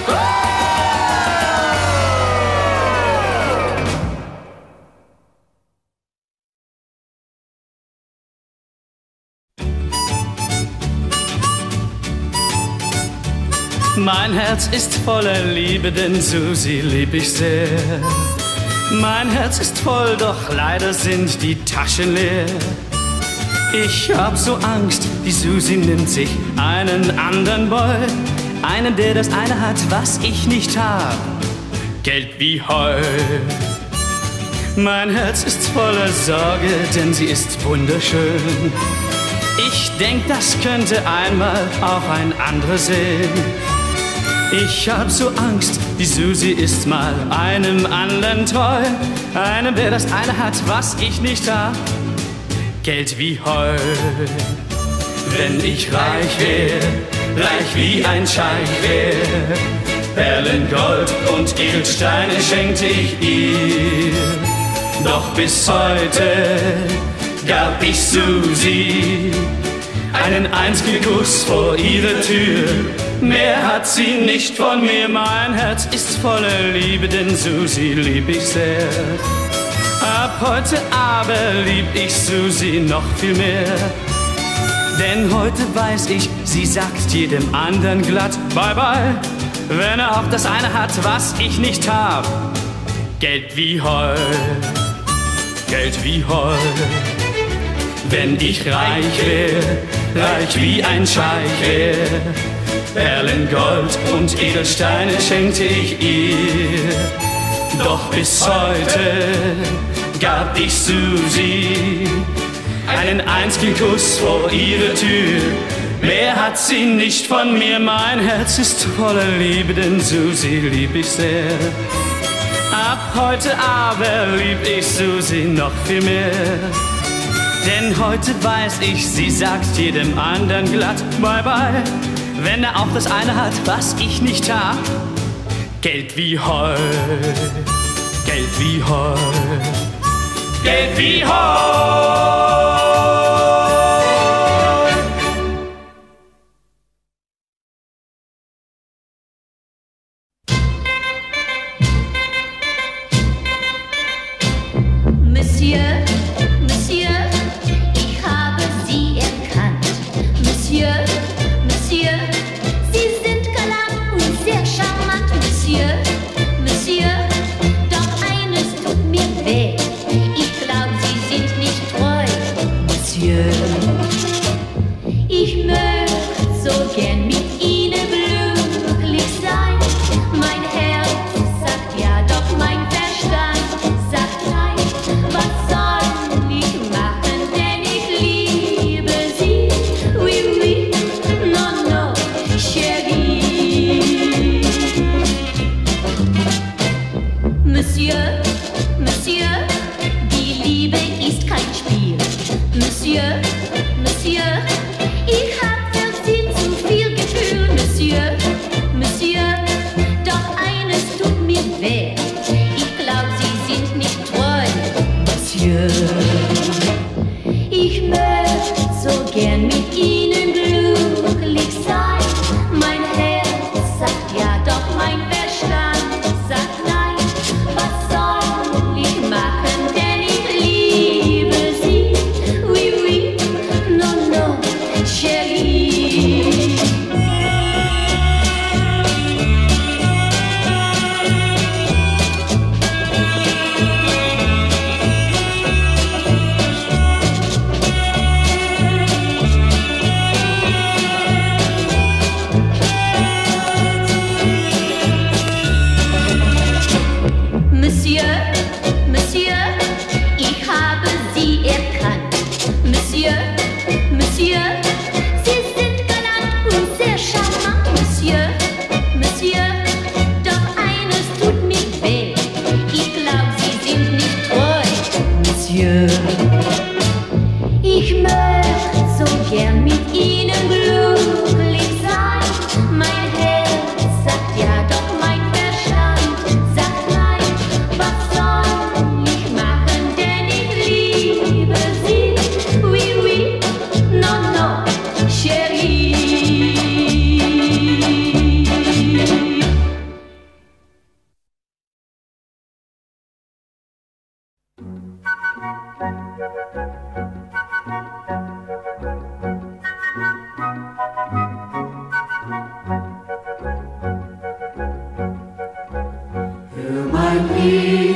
Mein Herz ist voller Liebe, denn Susi lieb ich sehr. Mein Herz ist voll, doch leider sind die Taschen leer. Ich hab so Angst, die Susi nimmt sich einen anderen Boy. Einen, der das eine hat, was ich nicht hab. Geld wie Heu. Mein Herz ist voller Sorge, denn sie ist wunderschön. Ich denk, das könnte einmal auch ein anderer sehen. Ich hab so Angst, die Susi ist mal einem anderen treu. Einem, der das eine hat, was ich nicht hab. Geld wie Heu. Wenn ich reich wär, reich wie ein Scheich wär, Perlen, Gold und Edelsteine schenkte ich ihr. Doch bis heute gab ich Susi einen einzigen Kuss vor ihrer Tür. Mehr hat sie nicht von mir, mein Herz ist voller Liebe, denn Susi lieb ich sehr. Ab heute aber lieb ich Susi noch viel mehr. Denn heute weiß ich, sie sagt jedem anderen glatt bye bye, wenn er auch das eine hat, was ich nicht hab. Geld wie Heu, Geld wie Heu. Wenn ich reich wär, reich wie ein Scheich wär, Perlen, Gold und Edelsteine schenkte ich ihr. Doch bis heute gab ich Susi einen einzigen Kuss vor ihrer Tür. Mehr hat sie nicht von mir, mein Herz ist voller Liebe, denn Susi lieb ich sehr. Ab heute aber lieb ich Susi noch viel mehr. Denn heute weiß ich, sie sagt jedem anderen glatt bye bye, wenn er auch das eine hat, was ich nicht hab. Geld wie Heu, Geld wie Heu, Geld wie Heu. Monsieur, Monsieur, ich habe Sie erkannt. Monsieur, Monsieur, Sie sind galant und sehr charmant. Monsieur, Monsieur, doch eines tut mir weh. Ich glaube, Sie sind nicht treu. Monsieur, ich möchte so gern mit Ihnen glücklich sein. Mein Herz sagt ja, doch mein Verstand sagt nein. Was soll ich machen, denn ich liebe Sie? Oui, oui, no, no, chérie. Monsieur, Monsieur, die Liebe ist kein Spiel. Monsieur,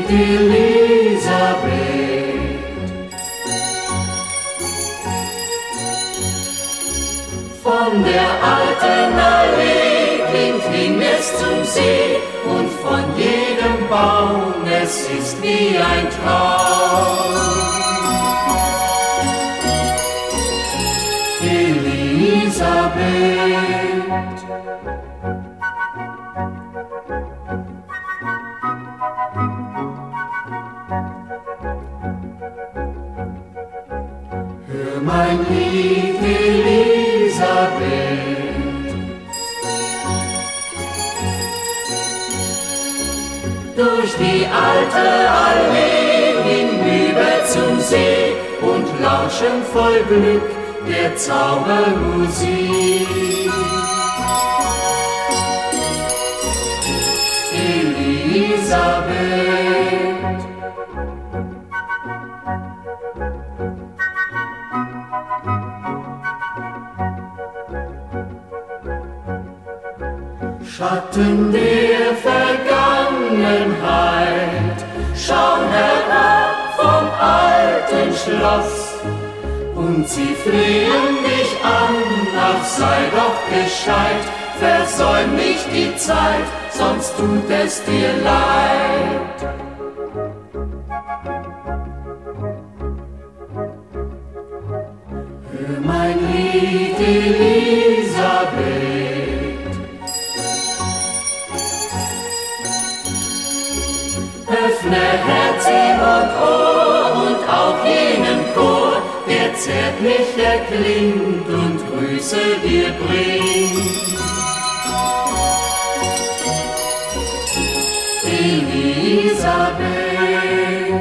Elisabeth. Von der alten Allee klingt hin es zum See und von jedem Baum es ist wie ein Traum. Elisabeth. Hör mein Lied, Elisabeth. Durch die alte Allee hinüber zum See und lauschen voll Glück der Zaubermusik. Elisabeth. Schatten der Vergangenheit schauen herab vom alten Schloss. Und sie flehen mich an, ach sei doch gescheit, versäum nicht die Zeit, sonst tut es dir leid. Hör mein Lied, Elisabeth. Öffne Herz und Ohr und auch jenen Chor, der zärtlich erklingt und Grüße dir bringt. Elisabeth.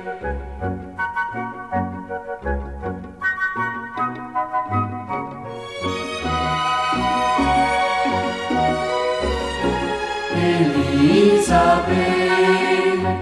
Elisabeth.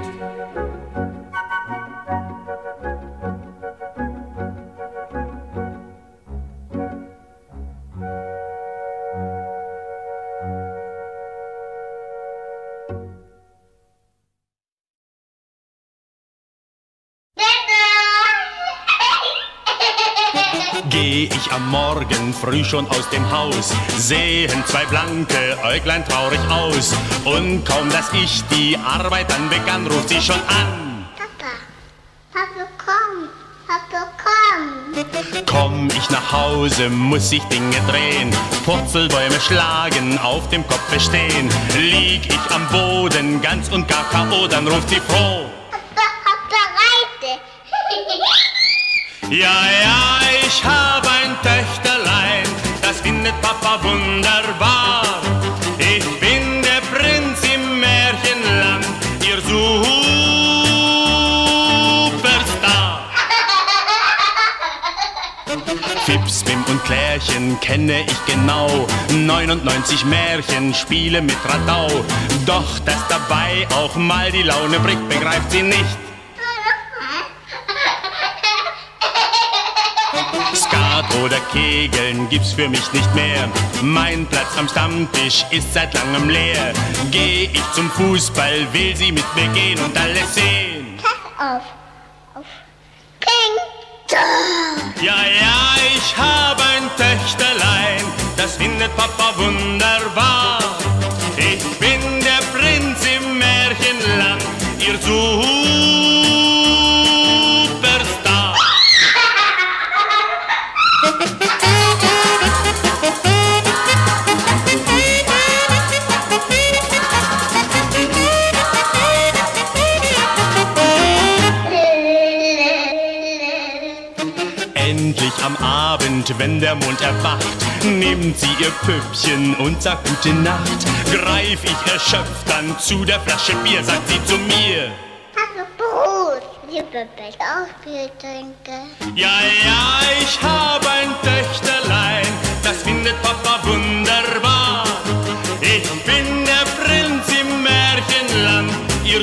Geh ich am Morgen früh schon aus dem Haus, sehen zwei blanke Äuglein traurig aus. Und kaum, dass ich die Arbeit dann begann, ruft sie schon an. Papa, Papa, komm, Papa, komm. Komm ich nach Hause, muss ich Dinge drehen, Purzelbäume schlagen, auf dem Kopfe stehen. Lieg ich am Boden, ganz und gar K O, dann ruft sie froh. Papa, Papa, reite. Ja, ja, ich hab ein Töchterlein, das findet Papa wunderbar. Ich bin der Prinz im Märchenland, ihr Superstar. Fips, Bim und Klärchen kenne ich genau, neunundneunzig Märchen spiele mit Radau. Doch, dass dabei auch mal die Laune bricht, begreift sie nicht. Skat oder Kegeln gibt's für mich nicht mehr. Mein Platz am Stammtisch ist seit langem leer. Geh ich zum Fußball, will sie mit mir gehen und alles sehen. Pass auf, auf Ping. Ja, ja, ich hab ein Töchterlein, das findet Papa wunderbar. Ich bin der Prinz im Märchenland, ihr Superstar. Endlich am Abend, wenn der Mond erwacht, nimmt sie ihr Püppchen und sagt gute Nacht. Greif ich erschöpft dann zu der Flasche Bier, sagt sie zu mir. Papa, Brot, wir Bett auch Bier trinken. Ja, ja, ich hab ein Töchterlein, das findet Papa wunderbar. Ich bin der Prinz im Märchenland, ihr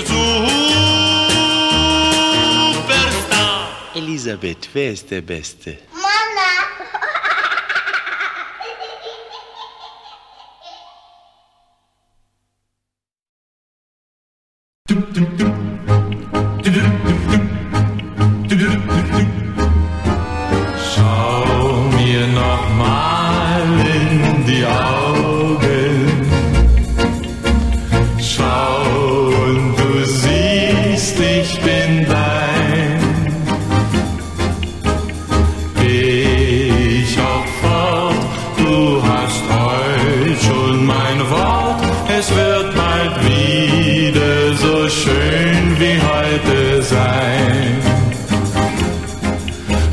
Superstar. Elisabeth, wer ist der Beste? Mama.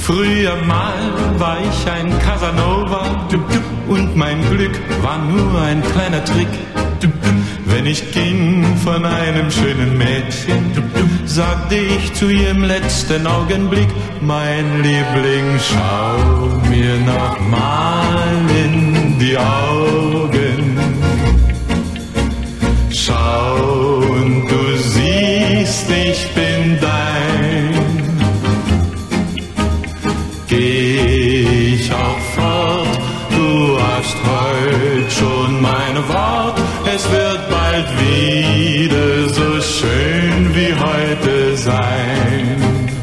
Früher mal war ich ein Casanova und mein Glück war nur ein kleiner Trick. Wenn ich ging von einem schönen Mädchen, sagte ich zu ihr im letzten Augenblick: Mein Liebling, schau mir noch mal in die Augen. Schau und du siehst, ich bin dein. Geh ich auch fort, du hast heut schon mein Wort. Es wird bald wieder so schön wie heute sein.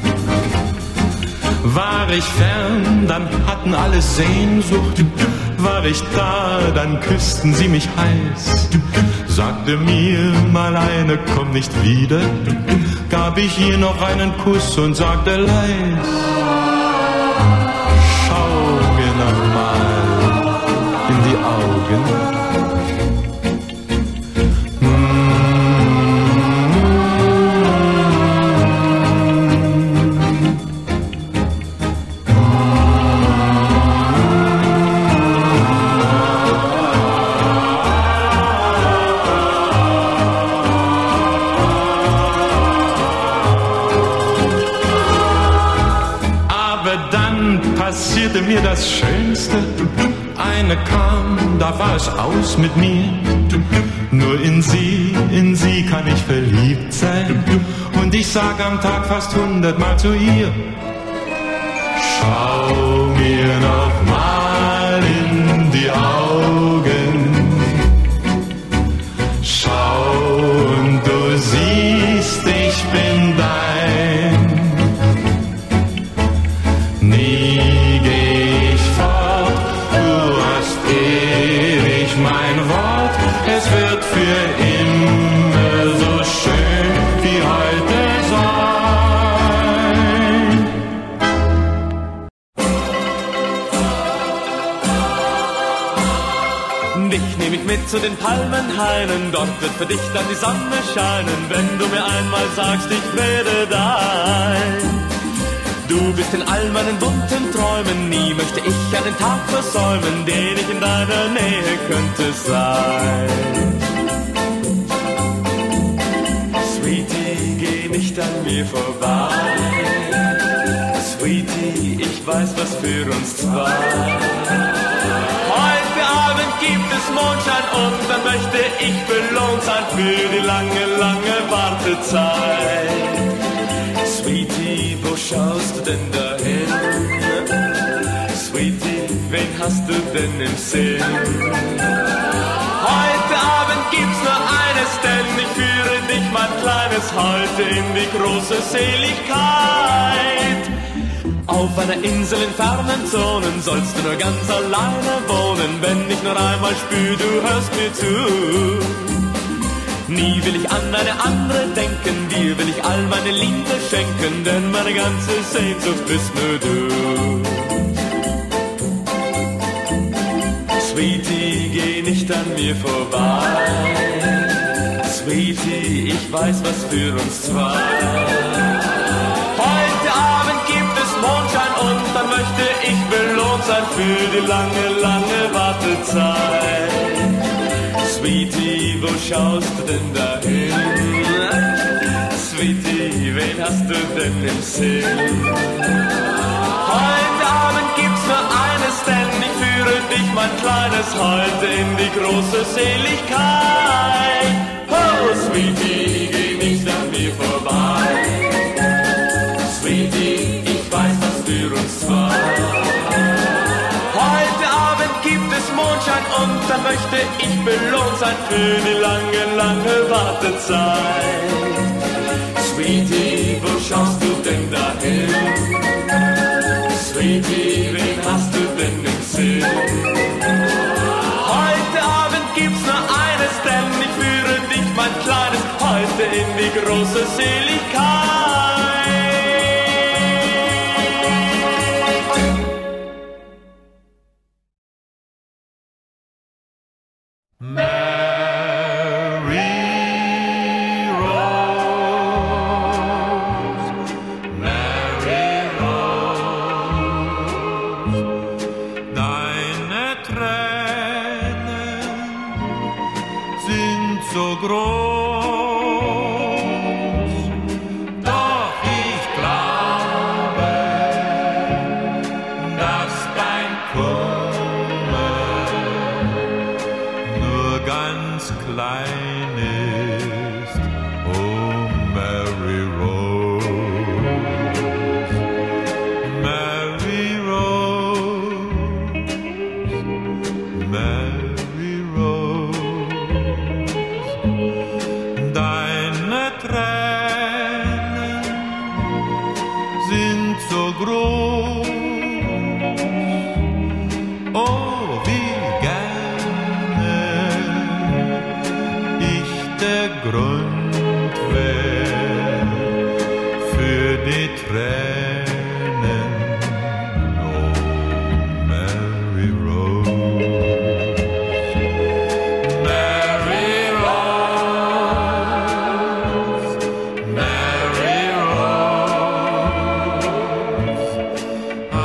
War ich fern, dann hatten alle Sehnsucht. War ich da, dann küssten sie mich heiß. Sagte mir mal eine, komm nicht wieder. Gab ich ihr noch einen Kuss und sagte leis: Schau mir noch mal in die Augen. Passierte mir das Schönste. Eine kam, da war es aus mit mir. Nur in sie, in sie kann ich verliebt sein. Und ich sag am Tag fast hundertmal zu ihr: Schau mir noch mal in die Augen. Schau und du siehst, ich bin dein. Nie geh ich fort, du hast ewig mein Wort. Es wird für immer so schön wie heute sein. Dich nehm ich mit zu den Palmenhainen, dort wird für dich dann die Sonne scheinen, wenn du mir einmal sagst, ich werde dein. Du bist in all meinen bunten Träumen, nie möchte ich einen Tag versäumen, den ich in deiner Nähe könnte sein. Sweetie, geh nicht an mir vorbei. Sweetie, ich weiß was für uns zwei. Heute Abend gibt es Mondschein und dann möchte ich belohnt sein für die lange, lange Wartezeit. Sweetie, wo schaust du denn dahin? Sweetie, wen hast du denn im Sinn? Heute Abend gibt's nur eines, denn ich führe dich, mein Kleines, heute in die große Seligkeit. Auf einer Insel in fernen Zonen sollst du nur ganz alleine wohnen, wenn ich nur einmal spür, du hörst mir zu. Nie will ich an eine andere denken, dir will ich all meine Liebe schenken, denn meine ganze Sehnsucht bist nur du. Sweetie, geh nicht an mir vorbei. Sweetie, ich weiß was für uns zwei. Heute Abend gibt es Mondschein und dann möchte ich belohnt sein für die lange, lange Wartezeit. Sweetie, wo schaust du denn dahin? Sweetie, wen hast du denn im Sinn? Heute Abend gibt's nur eines, denn ich führe dich, mein Kleines, heute in die große Seligkeit. Oh, Sweetie, geh nicht an mir vorbei. Sweetie, ich weiß, was für uns zwei. Heute Abend gibt es Mondschein und dann möchte ich belohnt sein für die lange, lange Wartezeit. Sweetie, wo schaust du denn dahin? Sweetie, wen hast du denn im Sinn? Heute Abend gibt's nur eines, denn ich führe dich, mein Kleines, heute in die große Seligkeit. Mary Rose, Mary Rose. groß, doch ich glaube, dass dein Kummer nur ganz klein ist, oh Mary Rose, Mary Rose, Mary Rose, deine Tränen sind so groß, oh wie gerne ich der Grund wär für die Tränen, oh Mary Rose, Mary Rose, Mary Rose, ah,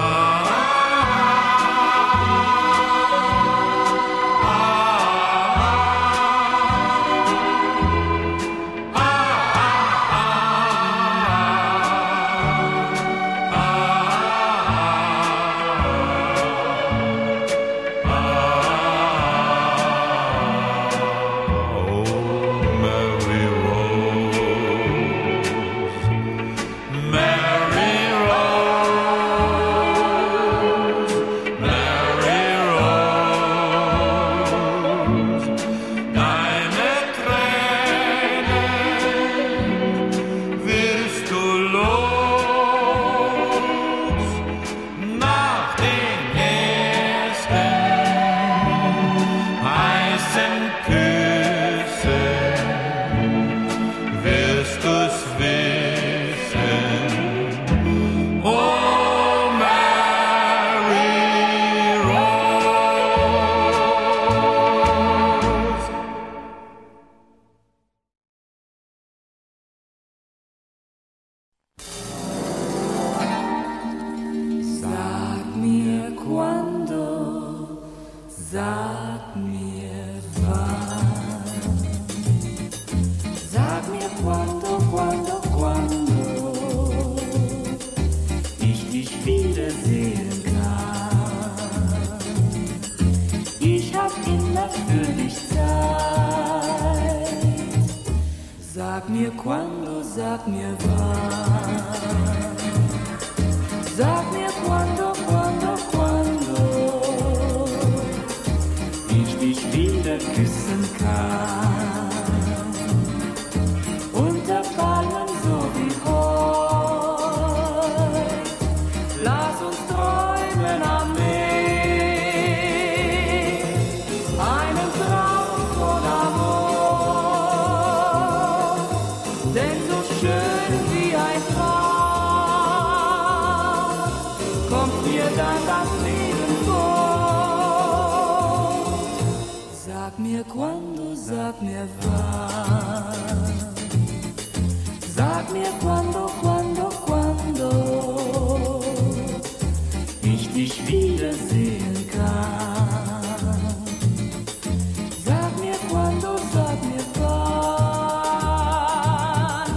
Mary Rose, Mary Rose, Mary Rose, deine Tränen wirst du los nach den ersten heißen Küssen, wirst du's wissen, oh Mary Rose. Sag mir quando, sag mir wann. Sag mir quando, quando, quando ich dich wiedersehen kann. Ich hab immer für dich Zeit. Sag mir quando, sag mir wann. Sag mir quando, quando, quando ich dich wieder küssen kann. Unter Palmen so wie heut, lass uns träumen am Meer, einen Traum von Amor, denn so schön wie ein Traum kommt mir dann das Leben vor. Sag mir quando, sag mir wann. Sag mir quando, quando, quando ich dich wiedersehen kann. Sag mir quando, sag mir wann.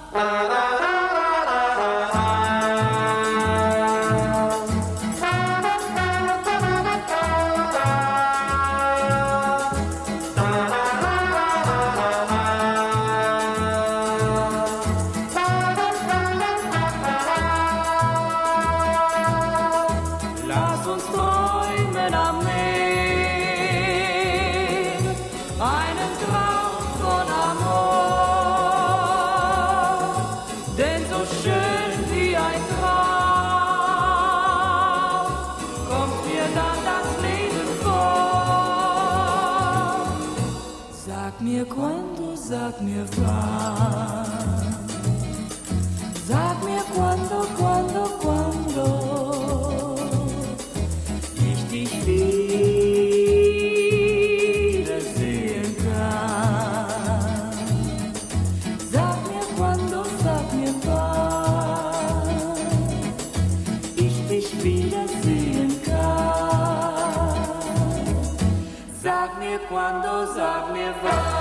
Lass uns träumen am Meer, einen Traum von Amor, denn so schön wie ein Traum kommt mir dann das Leben vor. Sag mir quando, sag mir wann. Sag mir quando, quando, quando ich dich wiedersehen kann. Sag mir quando, sag mir wann ich dich wiedersehen kann. Sag mir e quando sag mir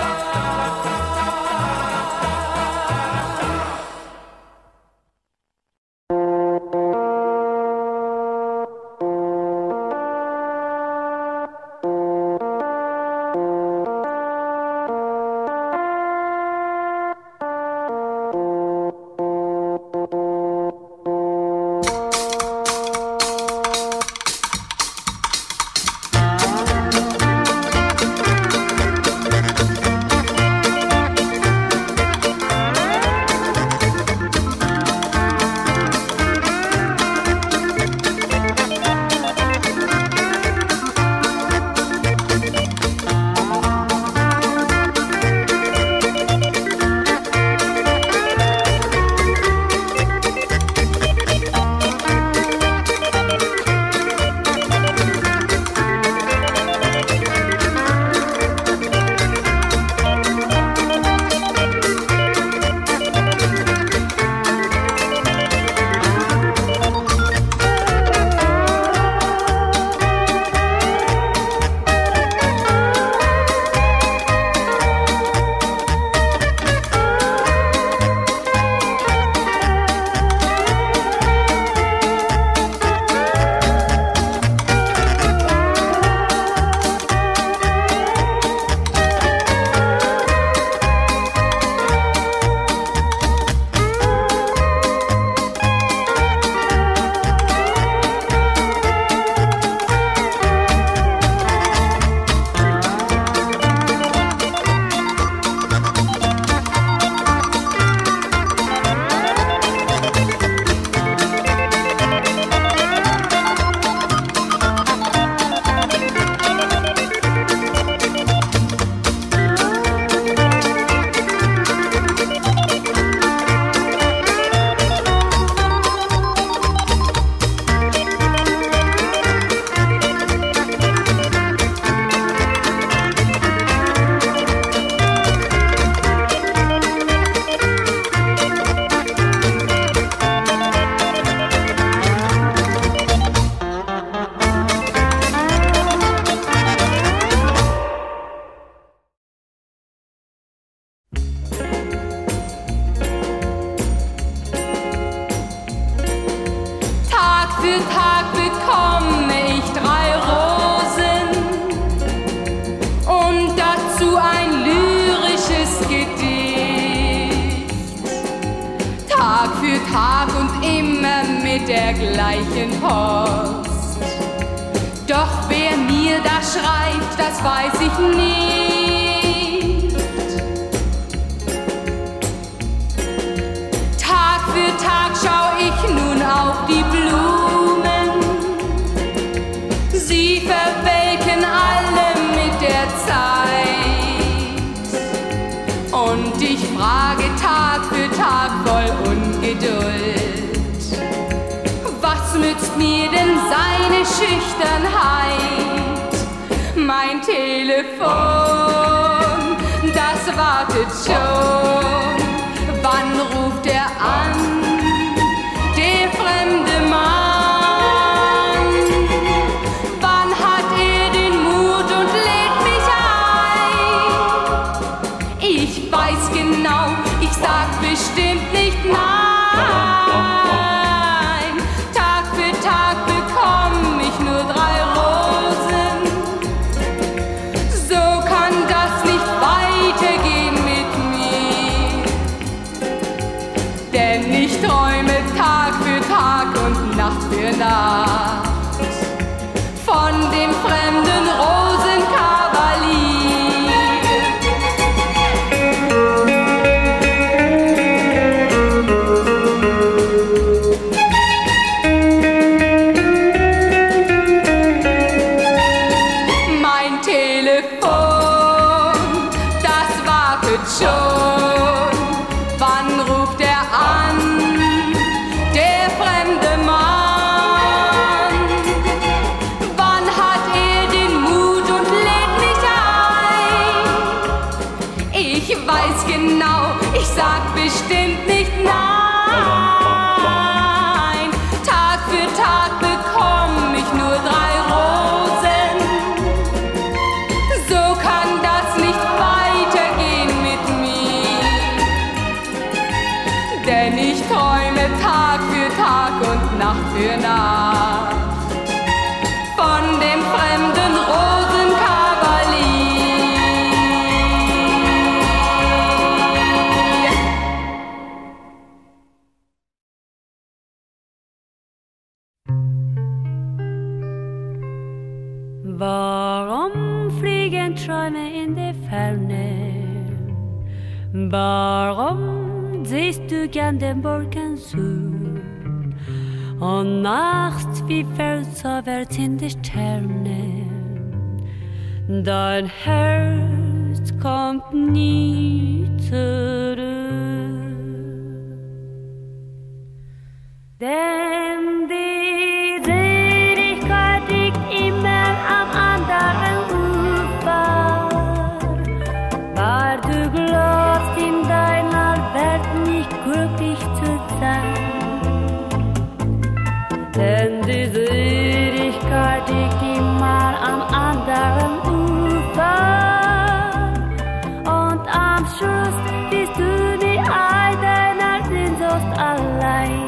was. Wann ruft er an, der fremde Mann? Warum fliegen Träume in die Ferne? Warum siehst du gern den Wolken zu? Und nachts wie verzaubert in die Sterne. Dein Herz kommt nie zurück. Denn die Seligkeit liegt immer am anderen Ufer, weil du glaubst, in deiner Welt nicht glücklich zu sein. Denn die Seligkeit liegt immer am anderen Ufer, und am Schluss bist du die Ei deiner Sehnsucht allein.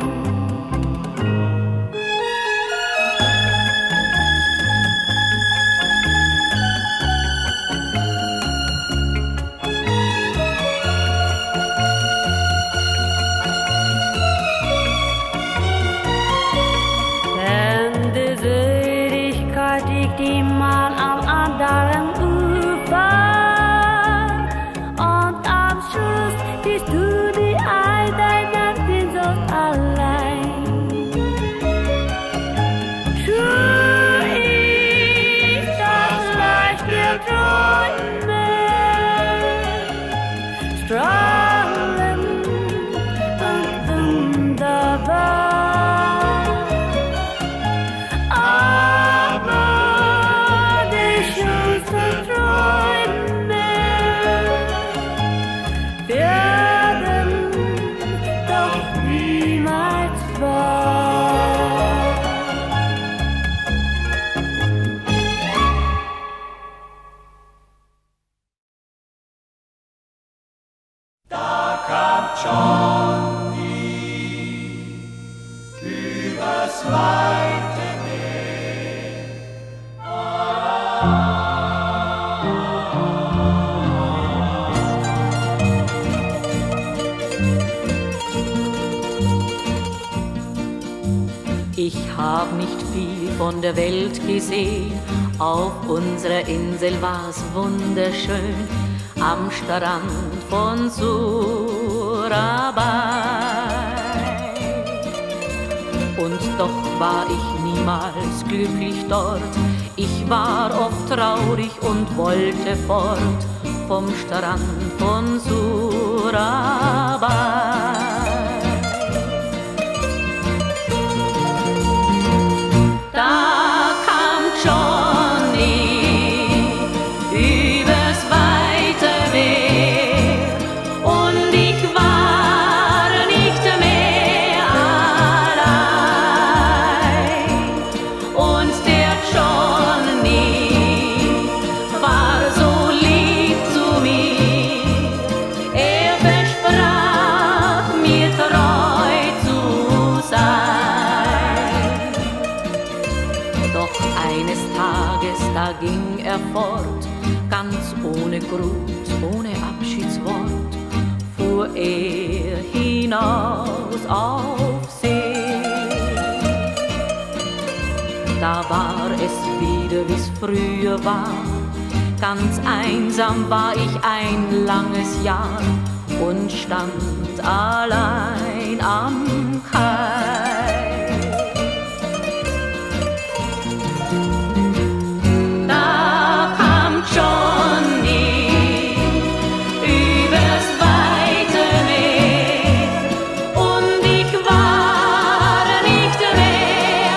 Immer am anderen Ufer, und am Schluss bist du die Ei deiner Sehnsucht allein. True ist das Leicht der Träume, strahlend und wunderbar. Ich hab nicht viel von der Welt gesehen, auf unserer Insel war's wunderschön, am Strand von Surabaya. Und doch war ich niemals glücklich dort, ich war oft traurig und wollte fort vom Strand von Surabaya. Da kam Johnny übers weite Meer und ich war nicht mehr allein. Und der Johnny war so lieb zu mir, er versprach mir treu zu sein. Eines Tages, da ging er fort, ganz ohne Gruß, ohne Abschiedswort, fuhr er hinaus auf See. Da war es wieder, wie's früher war, ganz einsam war ich ein langes Jahr und stand allein am Kai. Johnny übers weite Meer und ich war nicht mehr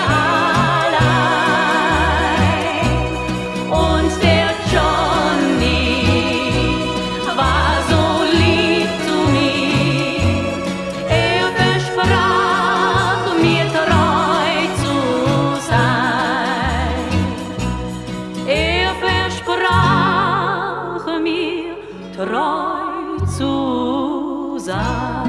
allein. Und der Johnny war so lieb zu mir, er versprach mir treu zu sein. Er versprach mir treu zu sein.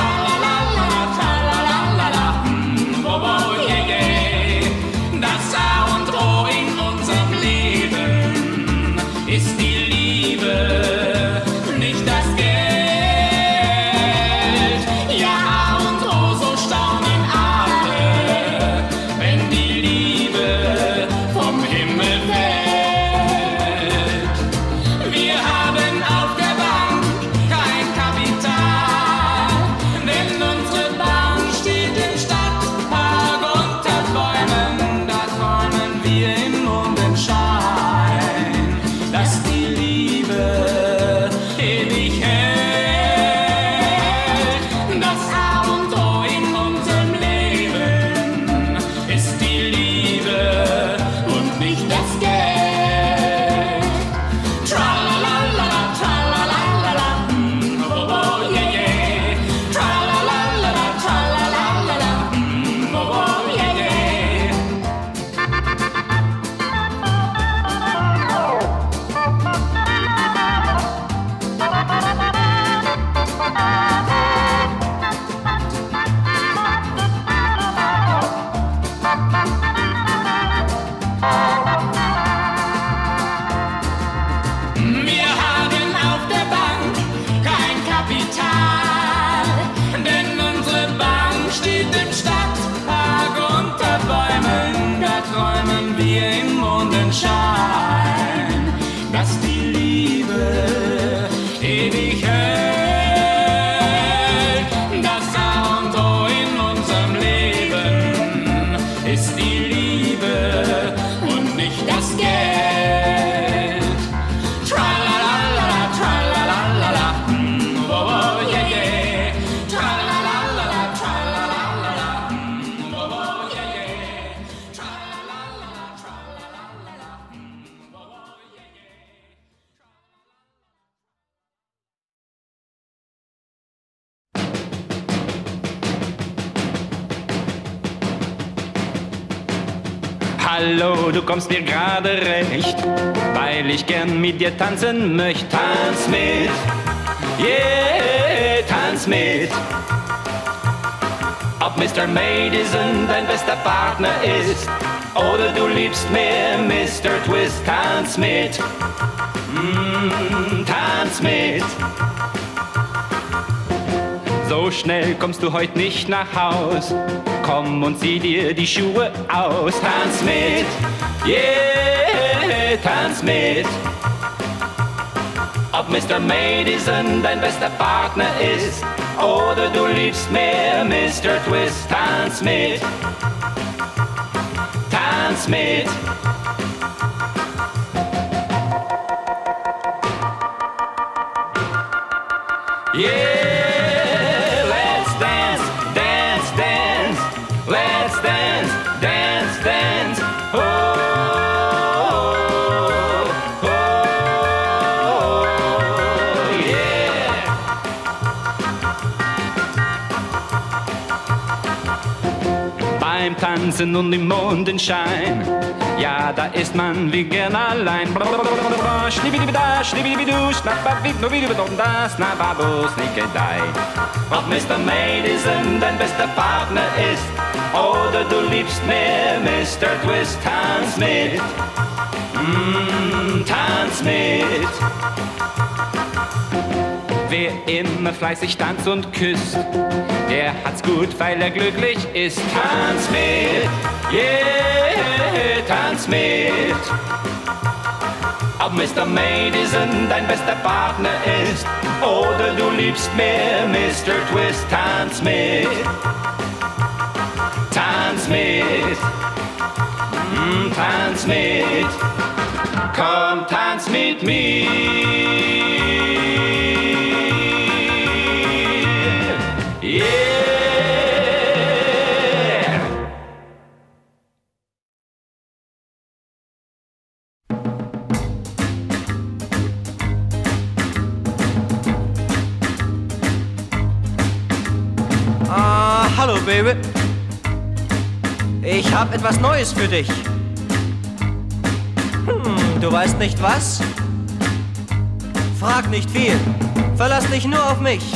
Das Hallo, du kommst mir gerade recht, weil ich gern mit dir tanzen möchte. Tanz mit, yeah, tanz mit. Ob Mister Madison dein bester Partner ist oder du liebst mehr Mister Twist, tanz mit, mm, tanz mit. So schnell kommst du heute nicht nach Haus, komm und zieh dir die Schuhe aus. Tanz mit, yeah, tanz mit. Ob Mister Madison dein bester Partner ist oder du liebst mehr Mister Twist, tanz mit, tanz mit. Yeah, let's dance, dance, dance. Let's dance, dance, dance. Oh, oh, oh, yeah. Beim Tanzen und im Mondenschein, ja, da ist man wie gern allein. Schnibbidi-da, schnibbidi-du, schnappa-wid-no-widi-da, snappa-bo, snickedei. Ob Mister Madison dein bester Partner ist oder du liebst mehr Mister Twist, tanz mit, mm, tanz mit. Wer immer fleißig tanzt und küsst, der hat's gut, weil er glücklich ist. Tanz mit, yeah, tanz mit. Ob Mister Madison dein bester Partner ist oder du liebst mehr Mister Twist, tanz mit, tanz mit, mm, tanz mit. Komm, tanz mit mir. Yeah. Ah, hallo Baby. Ich hab etwas Neues für dich. Hm, du weißt nicht was? Frag nicht viel, verlass dich nur auf mich.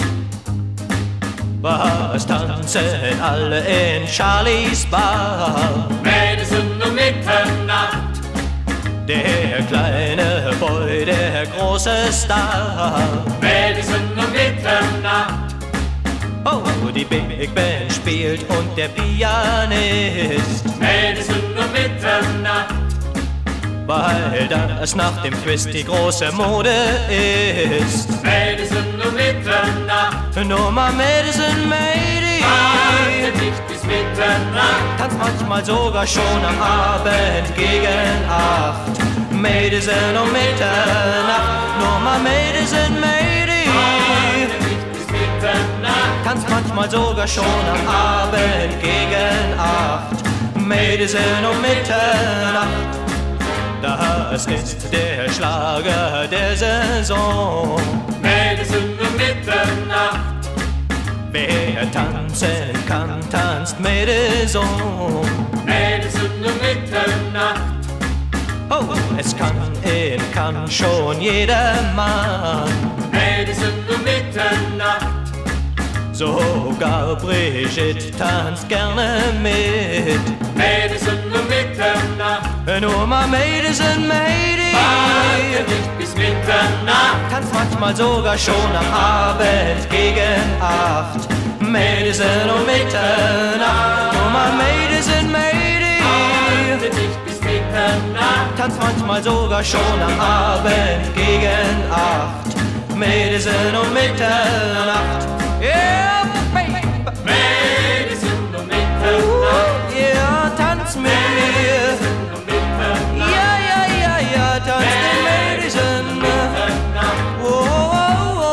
Was tanzen alle in Charlies Bar? Madison um Mitternacht. Der kleine Boy, der große Star. Madison um Mitternacht. Oh, die Big Band spielt und der Pianist. Madison um Mitternacht. Weil das nach dem Twist die große Mode ist. Madison um Mitternacht. Nur mal Madison, Mady. Warte nicht bis Mitternacht. Tanzt manchmal sogar schon am Abend gegen acht. Madison um Mitternacht. Nur mal Madison, Mady. Warte nicht bis Mitternacht. Tanzt manchmal sogar schon am Abend gegen acht. Madison um Mitternacht. Das ist der Schlager der Saison. Madison um Mitternacht. Wer tanzen kann, tanzt Madison. Madison um Mitternacht. Oh, es kann in kann schon jedermann. Madison um Mitternacht. Sogar Brigitte tanzt gerne mit. Madison um Mitternacht. Nur mal Madison, Mady. Warte nicht bis Mitternacht. Tanzt manchmal sogar schon am Abend gegen acht. Madison um Mitternacht. Nur mal Madison, Mady. Warte nicht bis Mitternacht. Tanzt manchmal sogar schon am Abend gegen acht. Madison um Mitternacht. Yeah, baby. Madison um Mitternacht. Yeah, tanz mit mir. Ja, ja, ja, ja, tanz den Madison. Oh, oh, oh.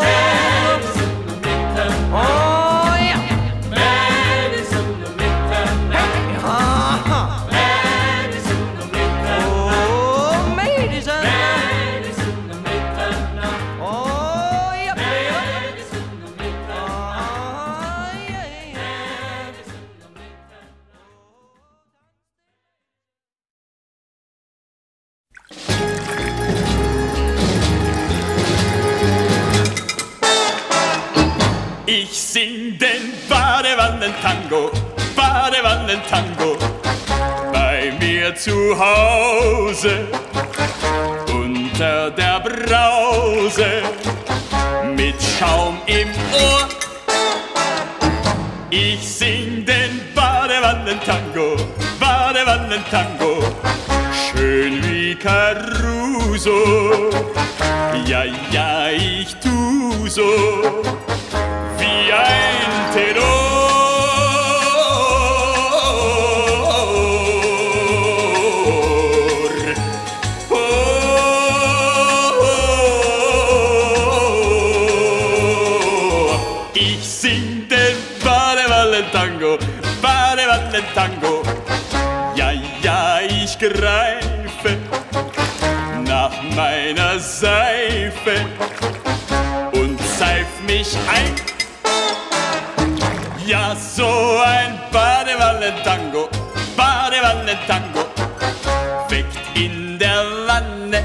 Oh, ja. Madison um Mitternacht. Aha. Madison um Mitternacht. Oh, Madison. Madison um Mitternacht. Oh, ja, baby. Madison um Mitternacht. Ich sing den Badewannentango, Badewannentango bei mir zu Hause unter der Brause mit Schaum im Ohr. Ich sing den Badewannentango, Badewannentango, schön wie Caruso. Ja, ja, ich tu so wie ein Tenor. Tango, Badewannentango, ja, ja, ich greife nach meiner Seife und seif mich ein. Ja, so ein Badewannentango, Badewannentango weckt in der Wanne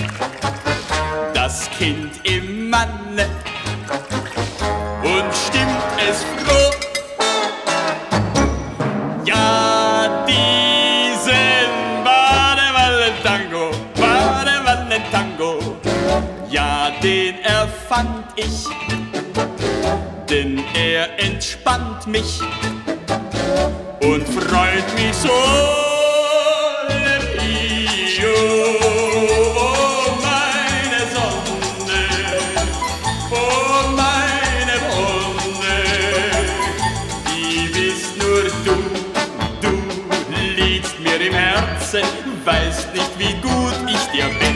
das Kind im Manne und stimmt es froh. Ja, diesen Badewannentango, Badewannentango, ja, den erfand ich, denn er entspannt mich und freut mich so. Io, oh, meine Sonne, oh, meine Wonne, die bist nur du. Im Herzen, weißt nicht, wie gut ich dir bin.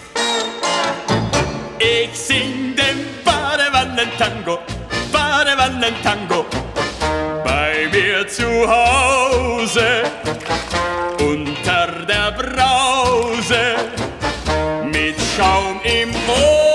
Ich sing den Badewannentango, Badewannentango bei mir zu Hause unter der Brause mit Schaum im Ohr.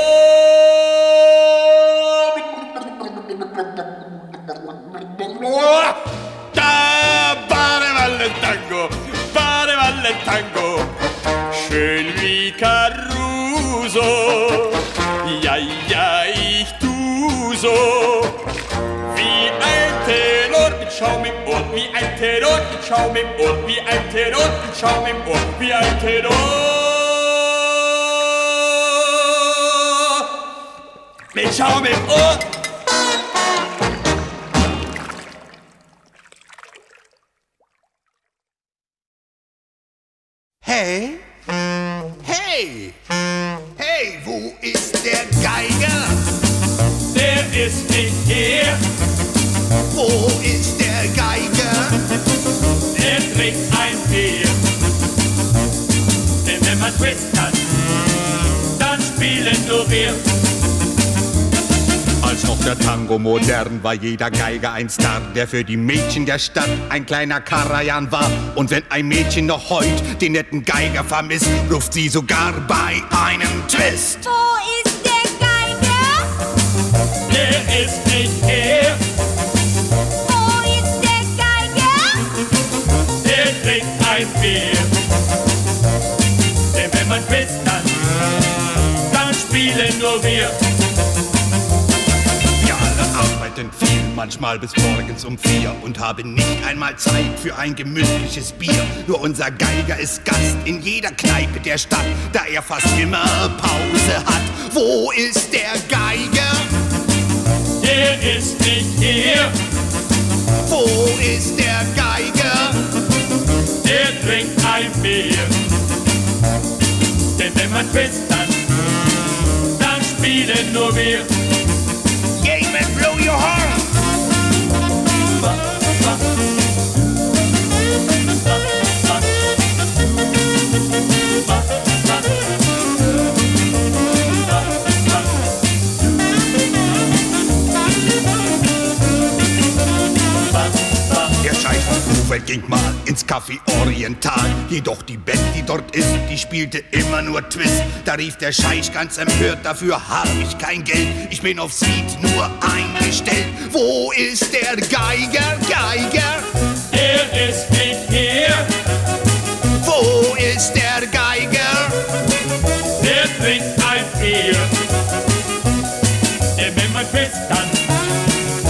Da Badewannentango, Badewannentango, schön wie Caruso. Ja, ja, ich tu so wie ein Tenor mit Schaum im Ohr, wie ein Tenor mit Schaum im Ohr, wie ein Tenor mit Schaum im Ohr, wie ein Tenor mit Schaum im Ohr. Hey, hey, hey, wo ist der Geiger? Der ist nicht hier. Wo ist der Geiger? Er trinkt ein Bier. Denn wenn man Twist hat, dann spielen nur wir. Als noch der Tango modern war jeder Geiger ein Star, der für die Mädchen der Stadt ein kleiner Karajan war. Und wenn ein Mädchen noch heut den netten Geiger vermisst, ruft sie sogar bei einem Twist. Wo ist der Geiger? Der ist nicht hier. Wo ist der Geiger? Der trinkt ein Bier. Denn wenn man Twist hat, dann spielen nur wir. Arbeiten viel, manchmal bis morgens um vier und haben nicht einmal Zeit für ein gemütliches Bier. Nur unser Geiger ist Gast in jeder Kneipe der Stadt, da er fast immer Pause hat. Wo ist der Geiger? Der ist nicht hier. Wo ist der Geiger? Der trinkt ein Bier. Denn wenn man Twist hat, dann spielen nur wir. Game and blow your heart. Der Scheich von Kuhfeld ging mal ins Café Oriental. Jedoch die Band, die dort ist, die spielte immer nur Twist. Da rief der Scheich ganz empört, dafür hab ich kein Geld. Ich bin aufs Lied nur eingestellt. Wo ist der Geiger, Geiger? Der ist nicht hier. Wo ist der Geiger? Der trinkt ein Bier. Denn wenn man Twist kann,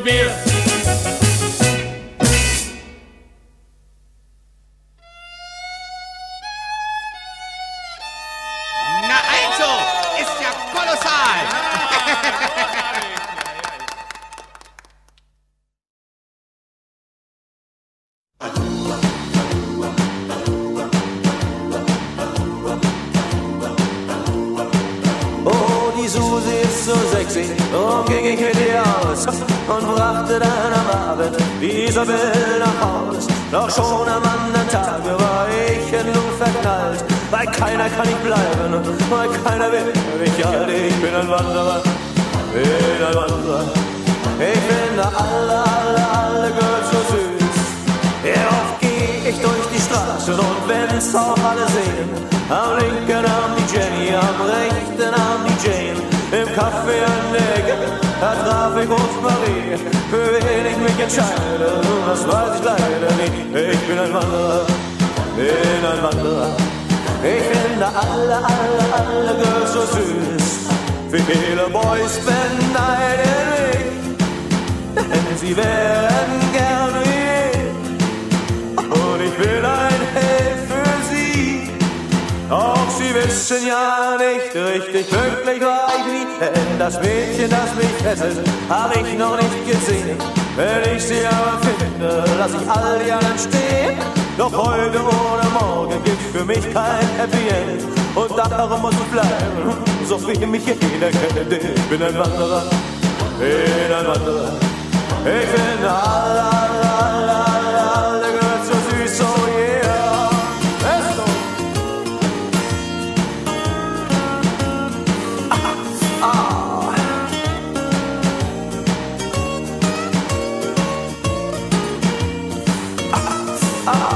und mir. Na also, ist ja kolossal. Oh, die Susi ist so sexy, darum ging ich mit ihr aus und brachte dann am Abend Isabel nach Haus. Doch schon am anderen Tag war ich in Luft verknallt, weil keiner kann ich bleiben, weil keiner will mich halt. Ich bin ein Wanderer, bin ein Wanderer. Ich finde alle, alle, alle Girls so süß. Ja, oft geh ich durch die Straßen und wenn's auch alle sehen, am linken Arm die Jenny, am rechten Arm die Jane. Im Café an der Ecke, da traf ich Rosmarie. Für wen ich mich entscheide, das weiß ich leider nie. Ich bin ein Wanderer, bin ein Wanderer. Ich finde alle, alle, alle Girls so süß. Viele Boys beneiden mich, denn sie wären gern wie ich. Und ich bin ein Held für sie. Doch sie wissen ja nicht, richtig glücklich war ich nie. Denn das Mädchen, das mich fesselt, hab ich noch nicht gesehen. Wenn ich sie aber finde, lass ich all die anderen stehen. Doch heute oder morgen gibt's für mich kein Happy End. Und darum muss ich bleiben, so wie mich jeder kennt. Ich bin ein Wanderer, bin ein Wanderer. Ich finde alle, alle, alle, alle, alle Girls so süß, oh yeah. Let's go. Ah, ah. Ah, ah.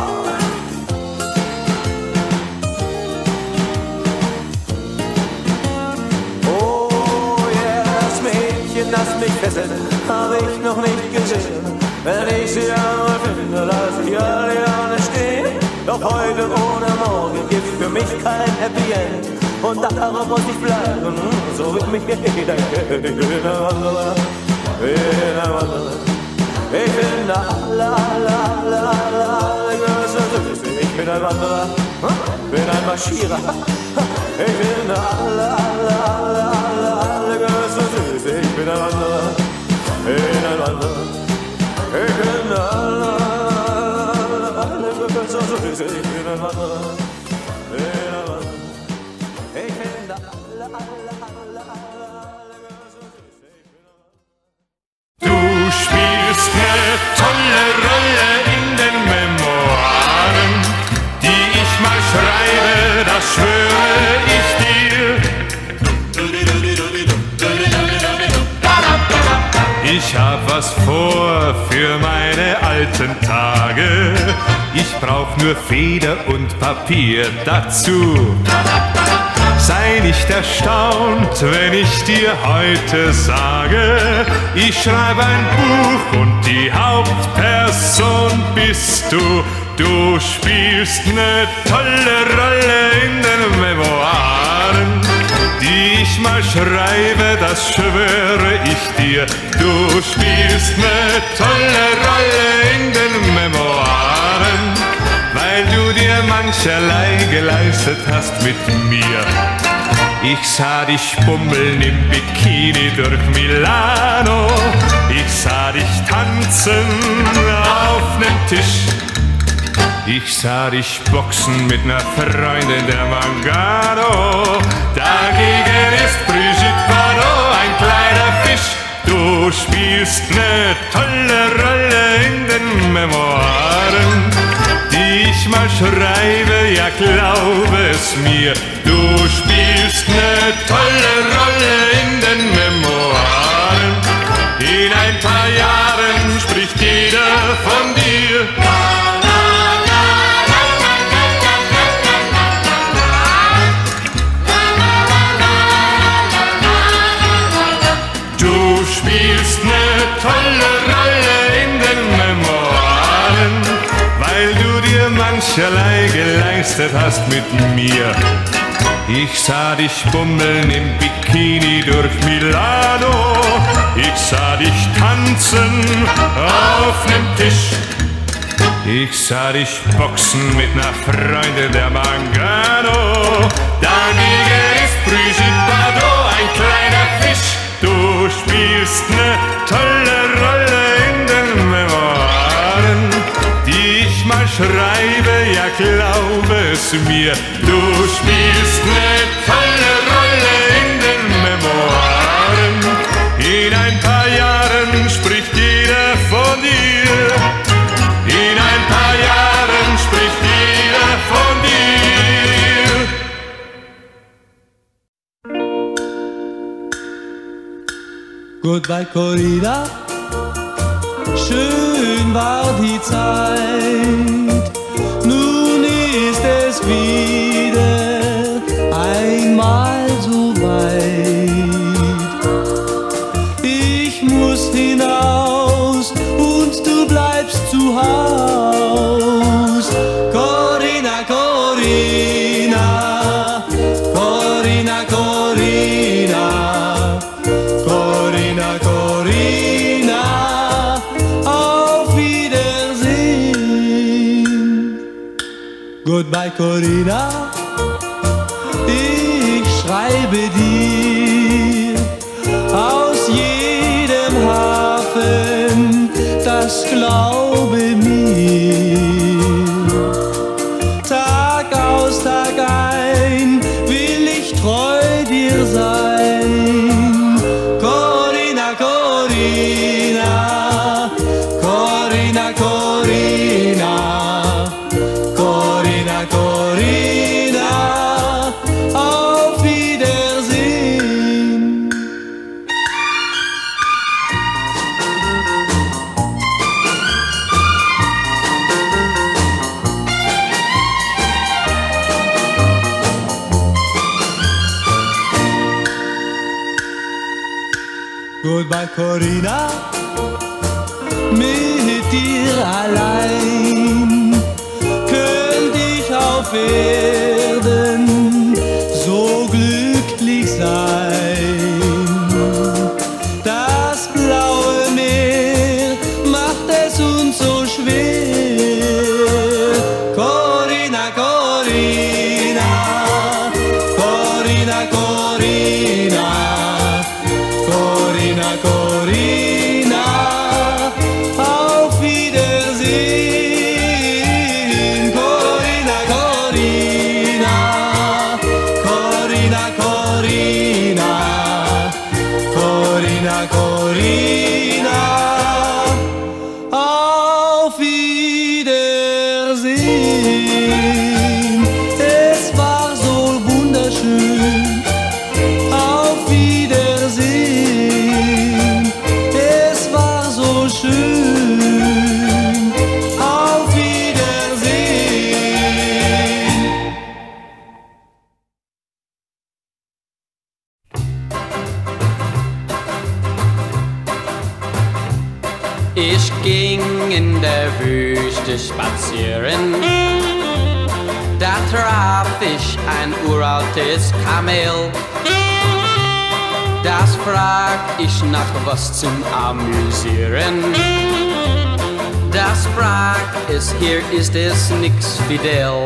Das mich fesselt, hab ich noch nicht gesehen. Wenn ich sie einmal finde, lass ich all die anderen stehen. Doch heute oder morgen gibt's für mich kein Happy End. Und darum muss ich bleiben, so wird mich jeder kennt. Ich bin ein Wanderer, bin ein Wanderer. Ich finde alle, alle, alle, alle, alle Girls so süß. Ich bin ein Wanderer, bin ein Marschierer. Ich finde alle, alle, alle, alle, alle Girls so süß. Ich bin ein Wanderer, bin ein Wanderer. Ich finde alle, alle, alle Girls so süß. Ich bin ein Wanderer, bin ein Wanderer. Ich finde alle, alle, alle, alle, alle Girls so süß. Du spielst eine tolle Rolle in den Memoiren, die ich mal schreibe, das schwöre ich dir. Ich hab was vor für meine alten Tage. Ich brauch nur Feder und Papier dazu. Sei nicht erstaunt, wenn ich dir heute sage, ich schreibe ein Buch und die Hauptperson bist du. Du spielst eine tolle Rolle in den Memoiren, die ich mal schreibe, das schwöre ich dir. Du spielst eine tolle Rolle in den Memoiren, weil du dir mancherlei geleistet hast mit mir. Ich sah dich bummeln im Bikini durch Milano, ich sah dich tanzen auf nem Tisch. Ich sah dich boxen mit ner Freundin der Mangano. Dagegen ist Brigitte Bardot ein kleiner Fisch. Du spielst ne tolle Rolle in den Memoiren, die ich mal schreibe, ja glaube es mir. Du spielst ne tolle Rolle in den Memoiren. In ein paar Jahren spricht jeder von dir. Du spielst ne tolle Rolle in den Memoiren, weil du dir mancherlei geleistet hast mit mir. Ich sah dich bummeln im Bikini durch Milano, ich sah dich tanzen auf nem Tisch. Ich sah dich boxen mit ner Freundin der Mangano. Dagegen ist Brigitte Bardot ein kleiner Fisch. Du spielst ne tolle Rolle in den Memoiren, die ich mal schreibe, ja glaube es mir. Du spielst ne tolle Rolle in den Memoiren. In ein paar Jahren spricht jeder von dir. In ein paar Jahren spricht jeder von dir. Goodbye Corina, schön war die Zeit. Nun ist es wieder einmal so weit. Ich muss hinaus und du bleibst zu Haus. Corina, Corina, Corina, Corina, Corina, Corina, auf Wiedersehen. Goodbye Corina, ich schreibe dir aus jedem Hafen, das glaube mir. Tag aus, Tag ein will ich treu dir sein. Corina, Corina, Corina, Corina, Corina, Corina, auf Wiedersehen. Goodbye Corina, mit dir allein könnte ich auf Erden so glücklich sein. Das blaue Meer macht es uns so schwer. Corina, Corina, Corina, Corina, Corina, Corina, auf Wiedersehen. Corina, Corina, Corina, Corina, Corina, Corina, auf Wiedersehen. Es war so wunderschön. Auf Wiedersehen, es war so schön. Auf Wiedersehen. Ich ging in der Wüste spazieren, da traf ich ein uraltes Kamel. Das frag ich nach was zum Amüsieren. Das frag es, hier ist es nix Fidel.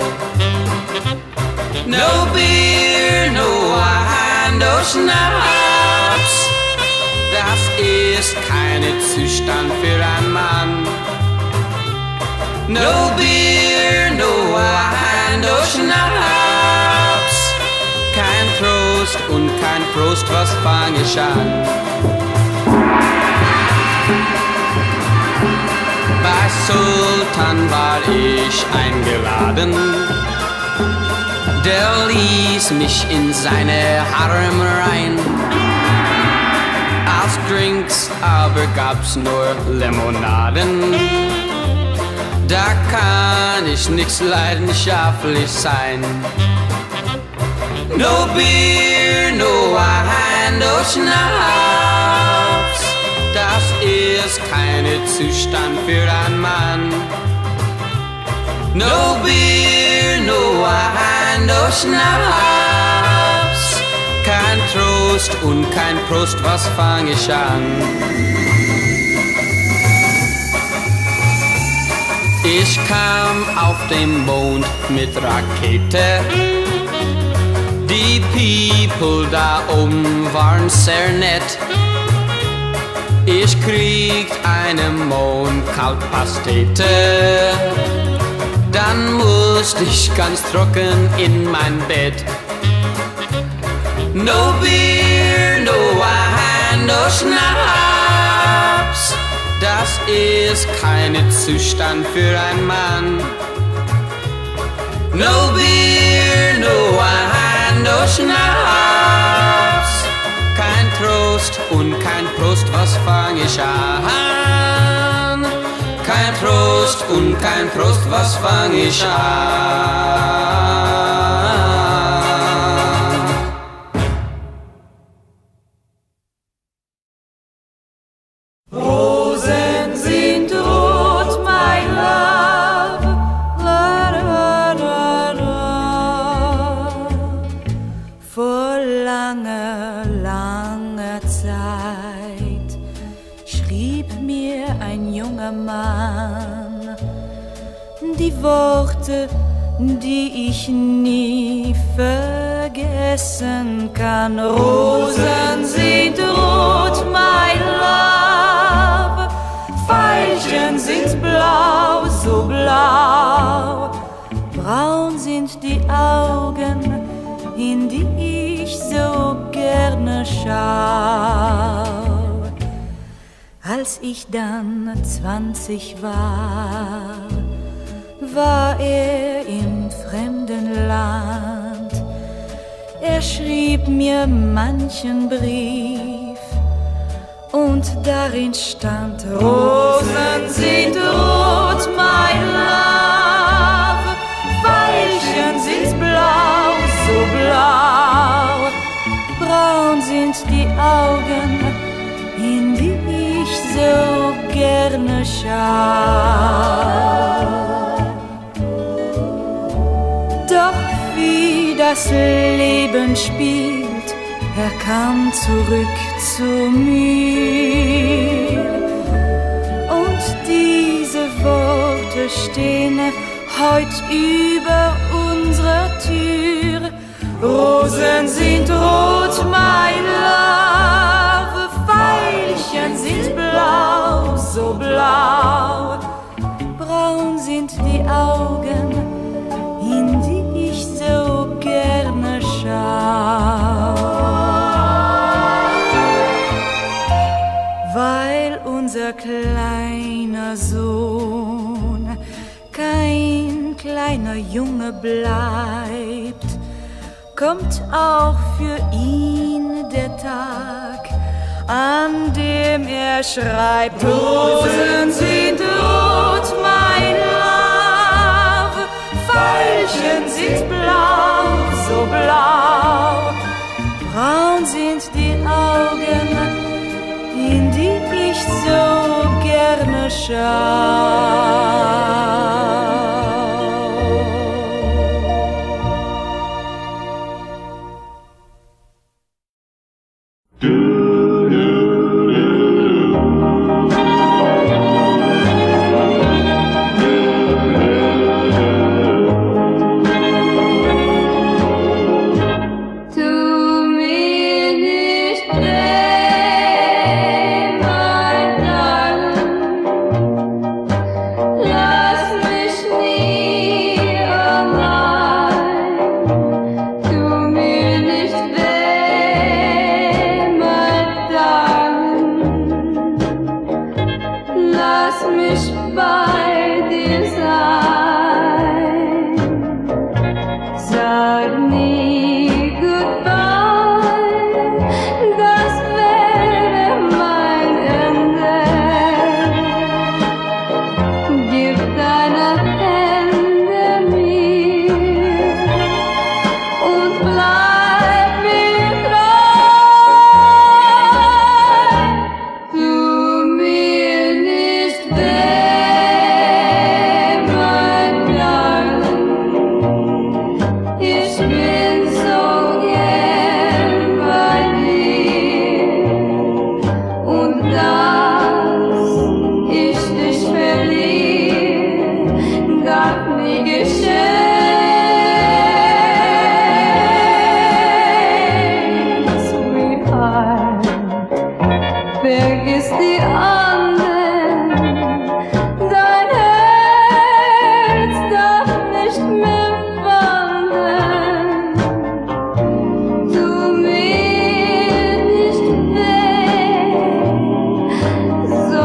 No beer, no wine, no Schnaps. Das ist kein Zustand für einen Mann. No beer, no wine, no Schnaps. Kein Trost und kein Prost, was fang ich an? Bei Sultan war ich eingeladen. Der ließ mich in seine Harem rein. Als Drinks aber gab's nur Limonaden. Da kann ich nix leidenschaftlich sein. No beer, no wine, no Schnaps. Das ist kein Zustand für einen Mann. No beer, no wine, no Schnaps. Kein Trost Trost und kein Prost, was fang ich an? Ich kam auf dem Mond mit Rakete. Die People da oben waren sehr nett. Ich kriegt eine Mondkaltpastete. Dann musste ich ganz trocken in mein Bett. No Bier, no Wein, no Schnaps. Das ist kein Zustand für einen Mann. No Bier, no Wein, no Schnaps. Kein Trost und kein Prost, was fang ich an? Kein Trost und kein Prost, was fang ich an? Rosen sind rot, my love. La, la, la, la. Vor langer, langer Zeit schrieb mir ein junger Mann die Worte, die ich nie vergessen kann. Rosen sind rot, my love. Veilchen sind blau, so blau. Braun sind die Augen, in die ich so gerne schau. Als ich dann zwanzig war, war er im fremden Land. Er schrieb mir manchen Brief und darin stand: Rosen sind rot, my love. Veilchen sind blau, so blau. Braun sind die Augen, in die ich so gerne schau. Doch wie das Leben spielt, er kam zurück zu mir. Und diese Worte stehen heut über unserer Tür. Rosen sind rot, my love. Veilchen sind blau, so blau. Braun sind die Augen, in die ich so gerne schau. Weil unser kleiner Sohn kein kleiner Junge bleibt, kommt auch für ihn der Tag, an dem er schreibt: Rosen sind rot, my love. Veilchen sind blau, so blau. Braun sind die Augen, in die ich so gerne schau. There vergiss die anderen. Dein Herz darf nicht mehr wandern. Tu mir nicht weh, so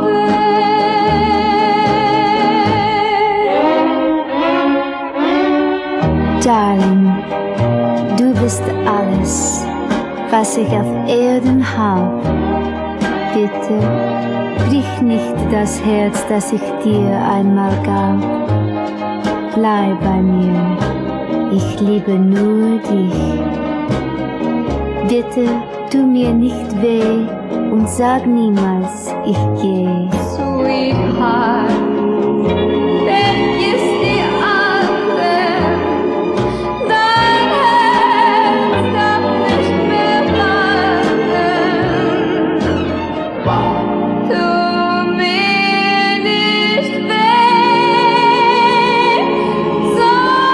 weh. Darling, du bist alles, was ich auf Erden hab. Bitte, brich nicht das Herz, das ich dir einmal gab. Bleib bei mir, ich liebe nur dich. Bitte, tu mir nicht weh und sag niemals, ich geh. Sweetheart, vergiss die anderen. Dein Herz darf nicht mehr wandern. Tu mir nicht weh, so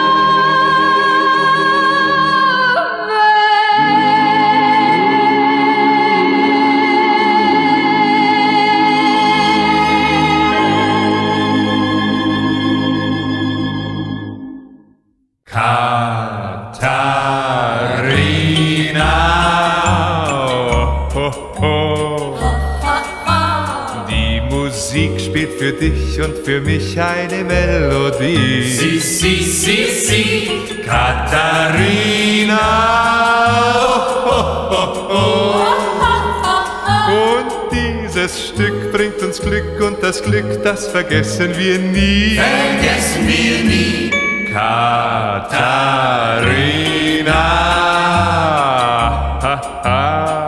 Katharina, oh, oh, oh. Die Musik spielt für dich und für mich eine Melodie. Si, si, si, si. Katharina, oh, oh, oh. Und dieses Stück bringt uns Glück und das Glück, das vergessen wir nie. Vergessen wir nie. Katharina, ha, ha.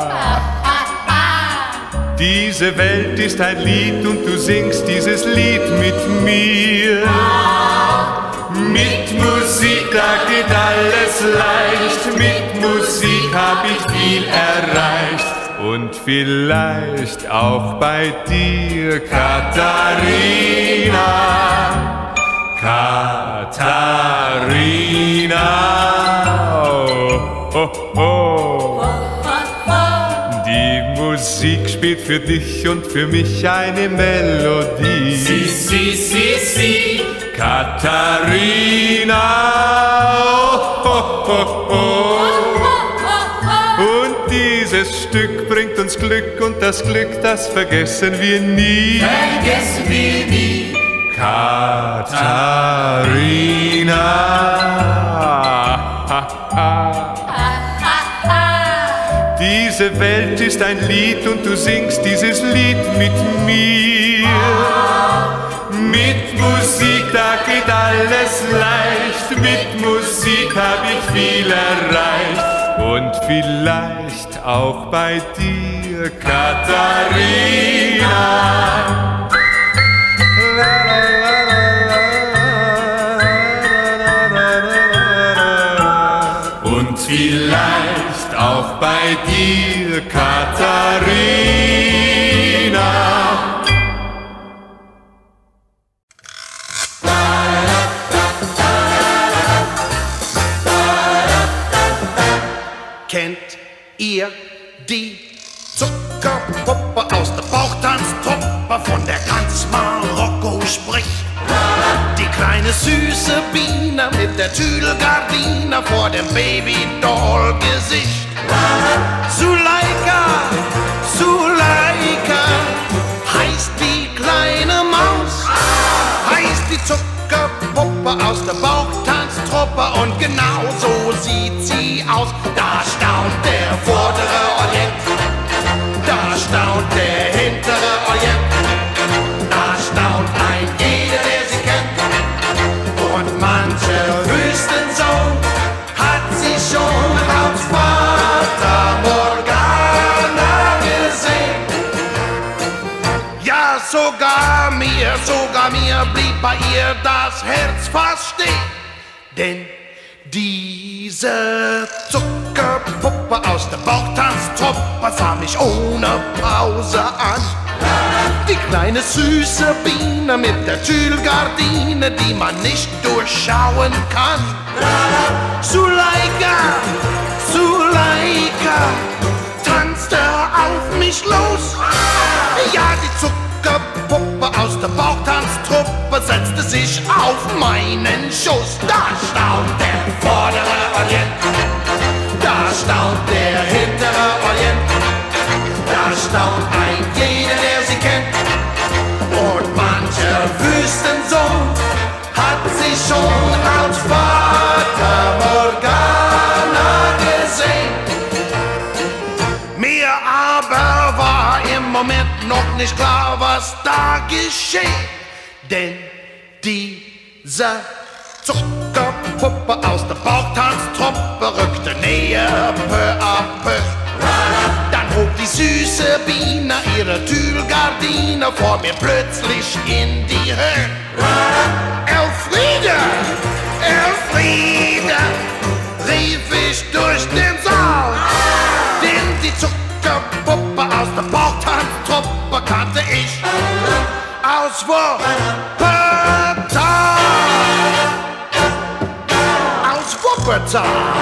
Diese Welt ist ein Lied und du singst dieses Lied mit mir. Mit Musik, da geht alles leicht, mit Musik hab ich viel erreicht. Und vielleicht auch bei dir, Katharina. Katharina, oh, oh, oh. Die Musik spielt für dich und für mich eine Melodie. Si, si, si, si. Katharina, oh, oh, oh. Und dieses Stück bringt uns Glück und das Glück, das vergessen wir nie. Vergessen wir nie. Katharina, ha, ha. Diese Welt ist ein Lied und du singst dieses Lied mit mir. Mit Musik, da geht alles leicht, mit Musik hab ich viel erreicht. Und vielleicht auch bei dir, Katharina. Und vielleicht auch bei dir, Katharina. Kennt ihr die Zuckerpuppe aus der Bauchtanztruppe, von der ganz Marokko spricht? Die kleine süße Biene mit der Tüdelgardine vor dem Babydoll-Gesicht. Suleika, Suleika, heißt die kleine Maus, heißt die Zuckerpuppe aus der Bauchtanztruppe und genau so sieht sie aus. Da staunt der vordere Orient, da staunt der hintere Orient, da staunt ein jeder, der sie kennt. Und manche Wüstensohn hat sie schon als Fata Morgana gesehen. Ja, sogar mir, sogar mir blieb bei ihr das Herz fast stehen. Denn diese Zuckerpuppe aus der Bauchtanztruppe sah mich ohne Pause an. Die kleine süße Biene mit der Tüllgardine, die man nicht durchschauen kann. Suleika, Suleika, tanzt tanzte auf mich los. Ja, die Zuckerpuppe aus der Bauchtanztruppe setzte sich auf meinen Schoß. Da staunt der vordere Orient, da staunt der hintere Orient, da staunt ein jeder, der sie kennt. Und mancher Wüstensohn hat sie schon als Fata Morgana gesehen. Mir aber war im Moment noch nicht klar, was da geschieht. Denn diese Zuckerpuppe aus der Bauchtanztruppe rückte näher peu à peu. Dann hob die süße Biene ihre Tüllgardine vor mir plötzlich in die Höhe. Elfriede, Elfriede, rief ich durch den Saal. Denn die Zuckerpuppe aus der Bauchtanztruppe kannte ich aus Wuppertal. Aus Wuppertal.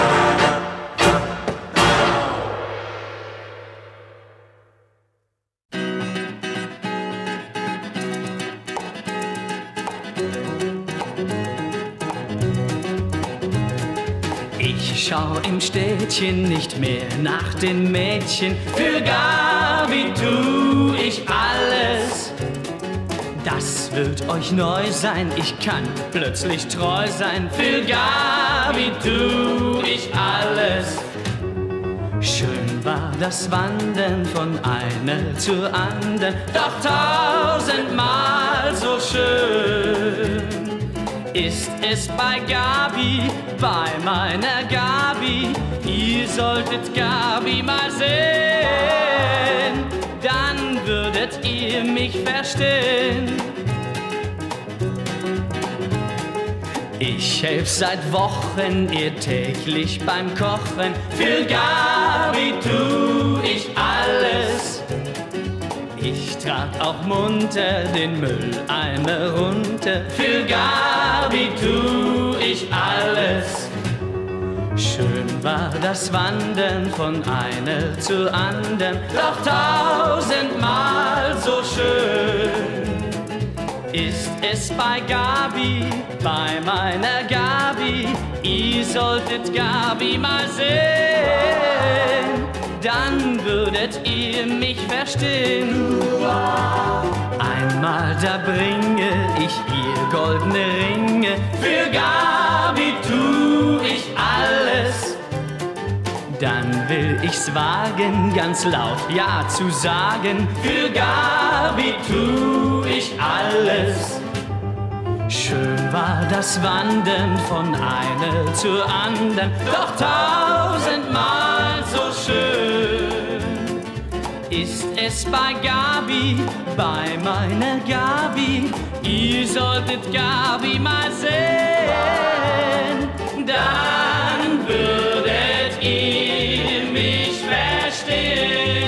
Ich schau im Städtchen nicht mehr nach den Mädchen. Für Gabi tu ich alles. Das wird euch neu sein, ich kann plötzlich treu sein. Für Gabi tu ich alles. Schön war das Wandern von einer zur anderen, doch tausendmal so schön ist es bei Gabi, bei meiner Gabi. Ihr solltet Gabi mal sehen, dann würdet ihr mich verstehen. Ich helf seit Wochen ihr täglich beim Kochen. Für Gabi tu ich alles. Ich trag auch munter den Mülleimer runter. Für Gabi tu ich alles. Schön war das Wandern von einer zur anderen, doch tausendmal so schön ist es bei Gabi, bei meiner Gabi. Ihr solltet Gabi mal sehen, dann würdet ihr mich verstehen. Einmal da bringe ich ihr goldene Ringe. Für Gabi tu ich alles. Dann will ich's wagen, ganz laut Ja zu sagen. Für Gabi tu ich alles. Schön war das Wandern von einer zur anderen, doch tausendmal so schön ist es bei Gabi, bei meiner Gabi. Ihr solltet Gabi mal sehen, dann würdet ihr mich verstehen.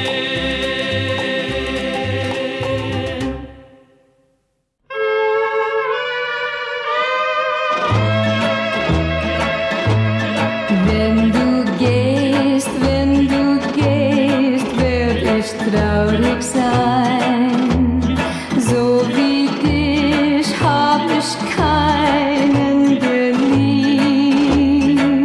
Wenn du gehst, wenn du gehst, werd ich traurig sein. So wie dich hab ich keinen geliebt.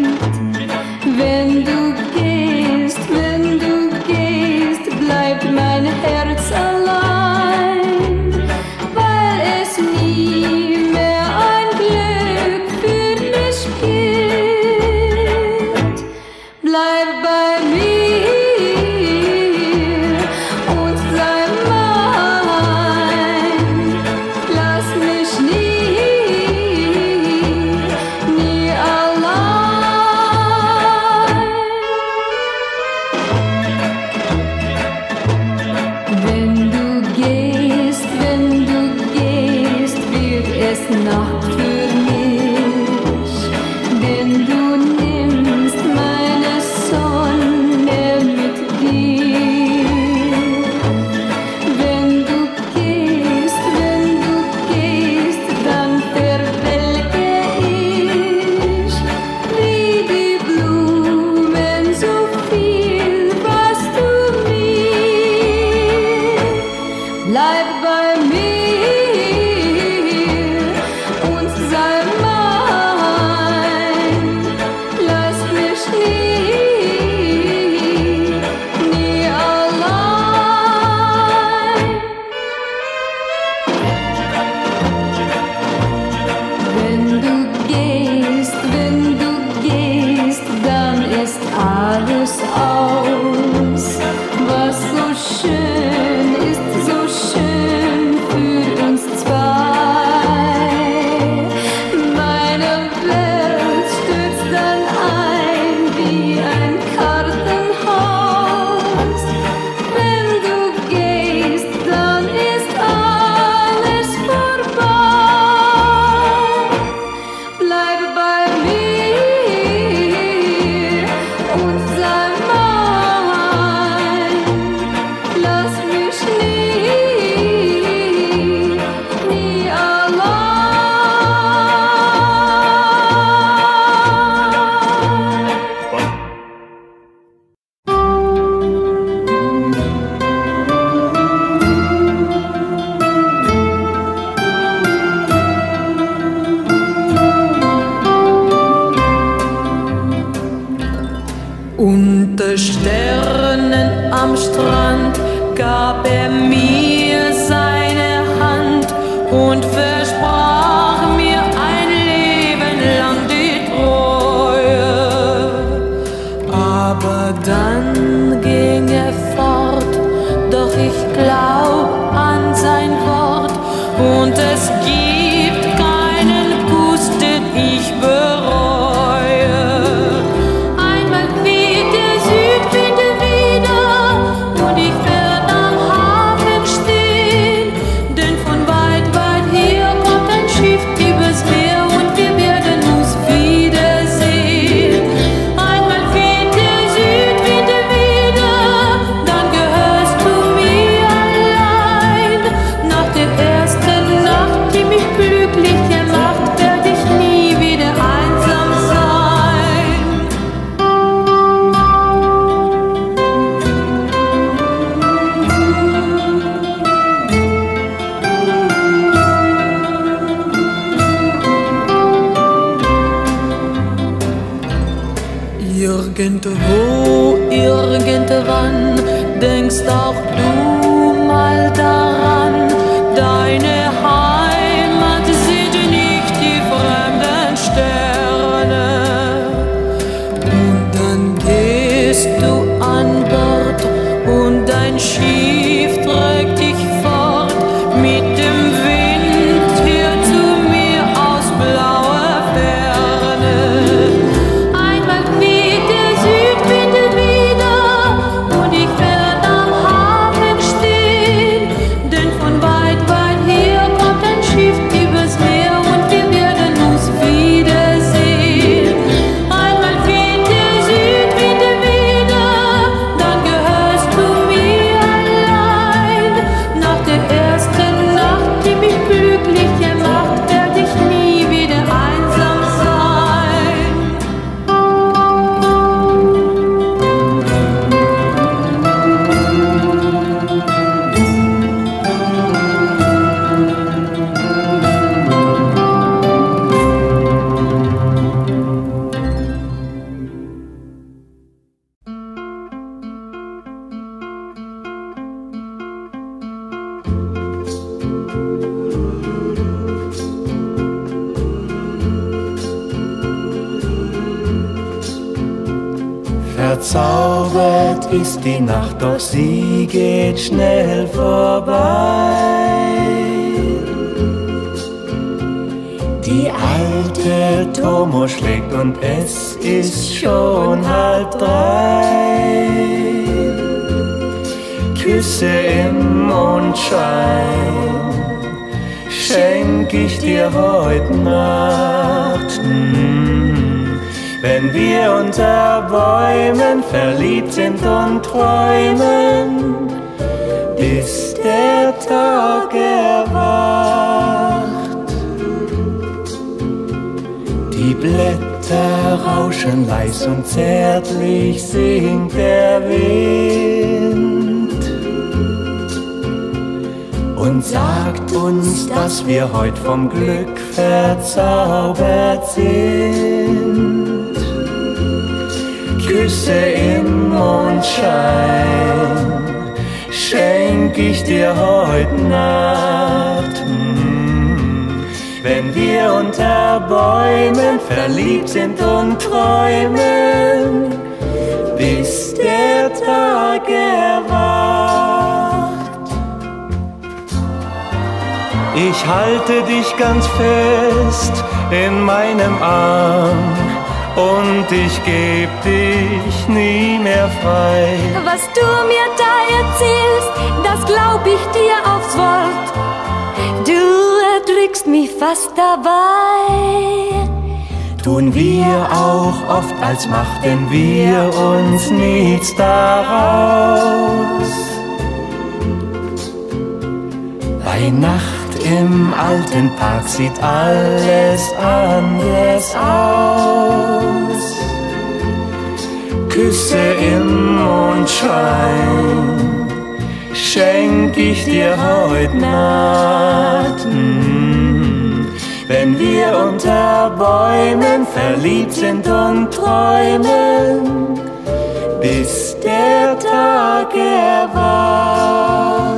bleib bei mir und sei mein. Lass mich nie, nie allein. Wenn du gehst, wenn du gehst, dann ist alles aus. Was so schön ist, so schön für uns zwei. Meine Welt stürzt dann ein wie ein Kartenhaus. Wenn du gehst, dann ist alles vorbei. Bleib bei mir und sei mein. Lass mich nie, nie Unter Sternen am Strand gab er mir seine Hand und versprach mir ein Leben lang die Treue. Aber dann ging er fort, doch ich glaub an sein Wort und es gibt keinen Kuss, den ich bereue. Einmal weht der Südwind wieder und ich werd am Hafen stehen, denn von weit, weit her kommt ein Schiff übers Meer und wir werden uns wiedersehen. Einmal weht der Südwind wieder, dann gehörst du mir allein. Nach der ersten Nacht, die mich glücklich gemacht, werd ich nie wieder einsam sein. Irgendwo, irgendwann denkst auch du mal daran, deine Heimat sind nicht die fremden Sterne. Und dann gehst du an Bord und dein Schiff trägt dich fort mit dem Wind her zu mir aus blauer Ferne. Einmal weht der Südwind wieder und ich werd am Hafen stehen, denn von weit, weit her kommt ein Schiff übers Meer und wir werden uns wiedersehen. Einmal weht der Südwind wieder, dann gehörst du mir allein. Nach der ersten Nacht, die mich glücklich gemacht, werd ich nie wieder einsam sein. Verzaubert ist die Nacht, doch sie geht schnell vorbei. Die alte Tomo schlägt und es ist schon halb drei. Küsse im Mondschein schenk ich dir heut Nacht. Mm. Wenn wir unter Bäumen verliebt sind und träumen, bis der Tag erwacht. Die Blätter rauschen leis und zärtlich singt der Wind. und sagt uns, dass wir heut vom Glück verzaubert sind. Küsse im Mondschein schenk ich dir heut Nacht. Mm. Wenn wir unter Bäumen verliebt sind und träumen, bis der Tag erwacht. Ich halte dich ganz fest in meinem Arm und ich geb dich nie mehr frei. Was du mir da erzählst, das glaub ich dir aufs Wort. Du erdrückst mich fast dabei. Tun wir auch oft, als machten wir uns nichts daraus. Bei Nacht im alten Park sieht alles anders aus. Küsse im Mondschein schenk ich dir heut Nacht. Mm. Wenn wir unter Bäumen verliebt sind und träumen, bis der Tag erwacht.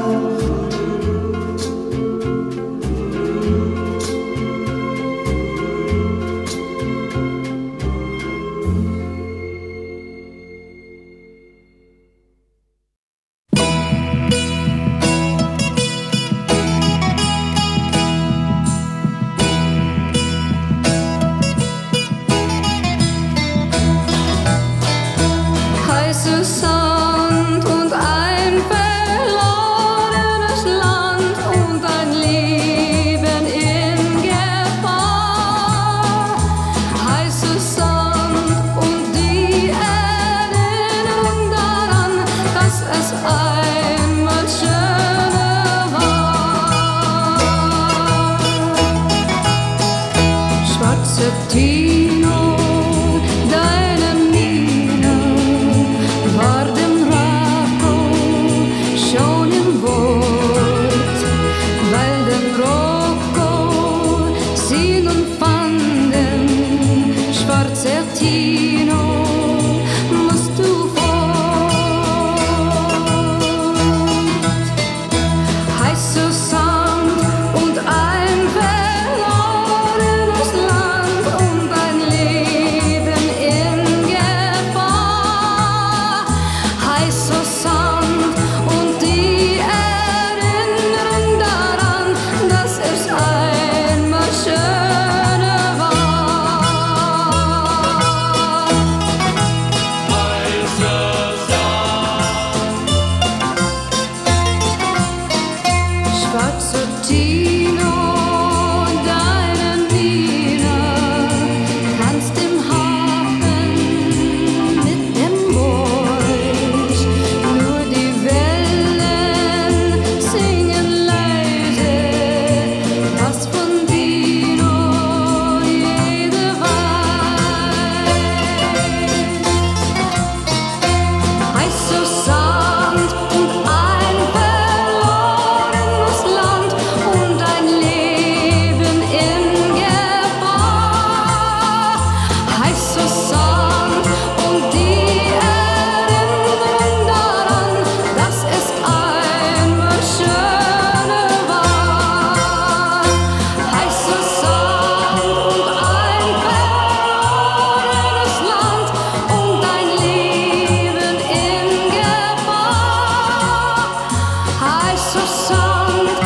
Heißer Sand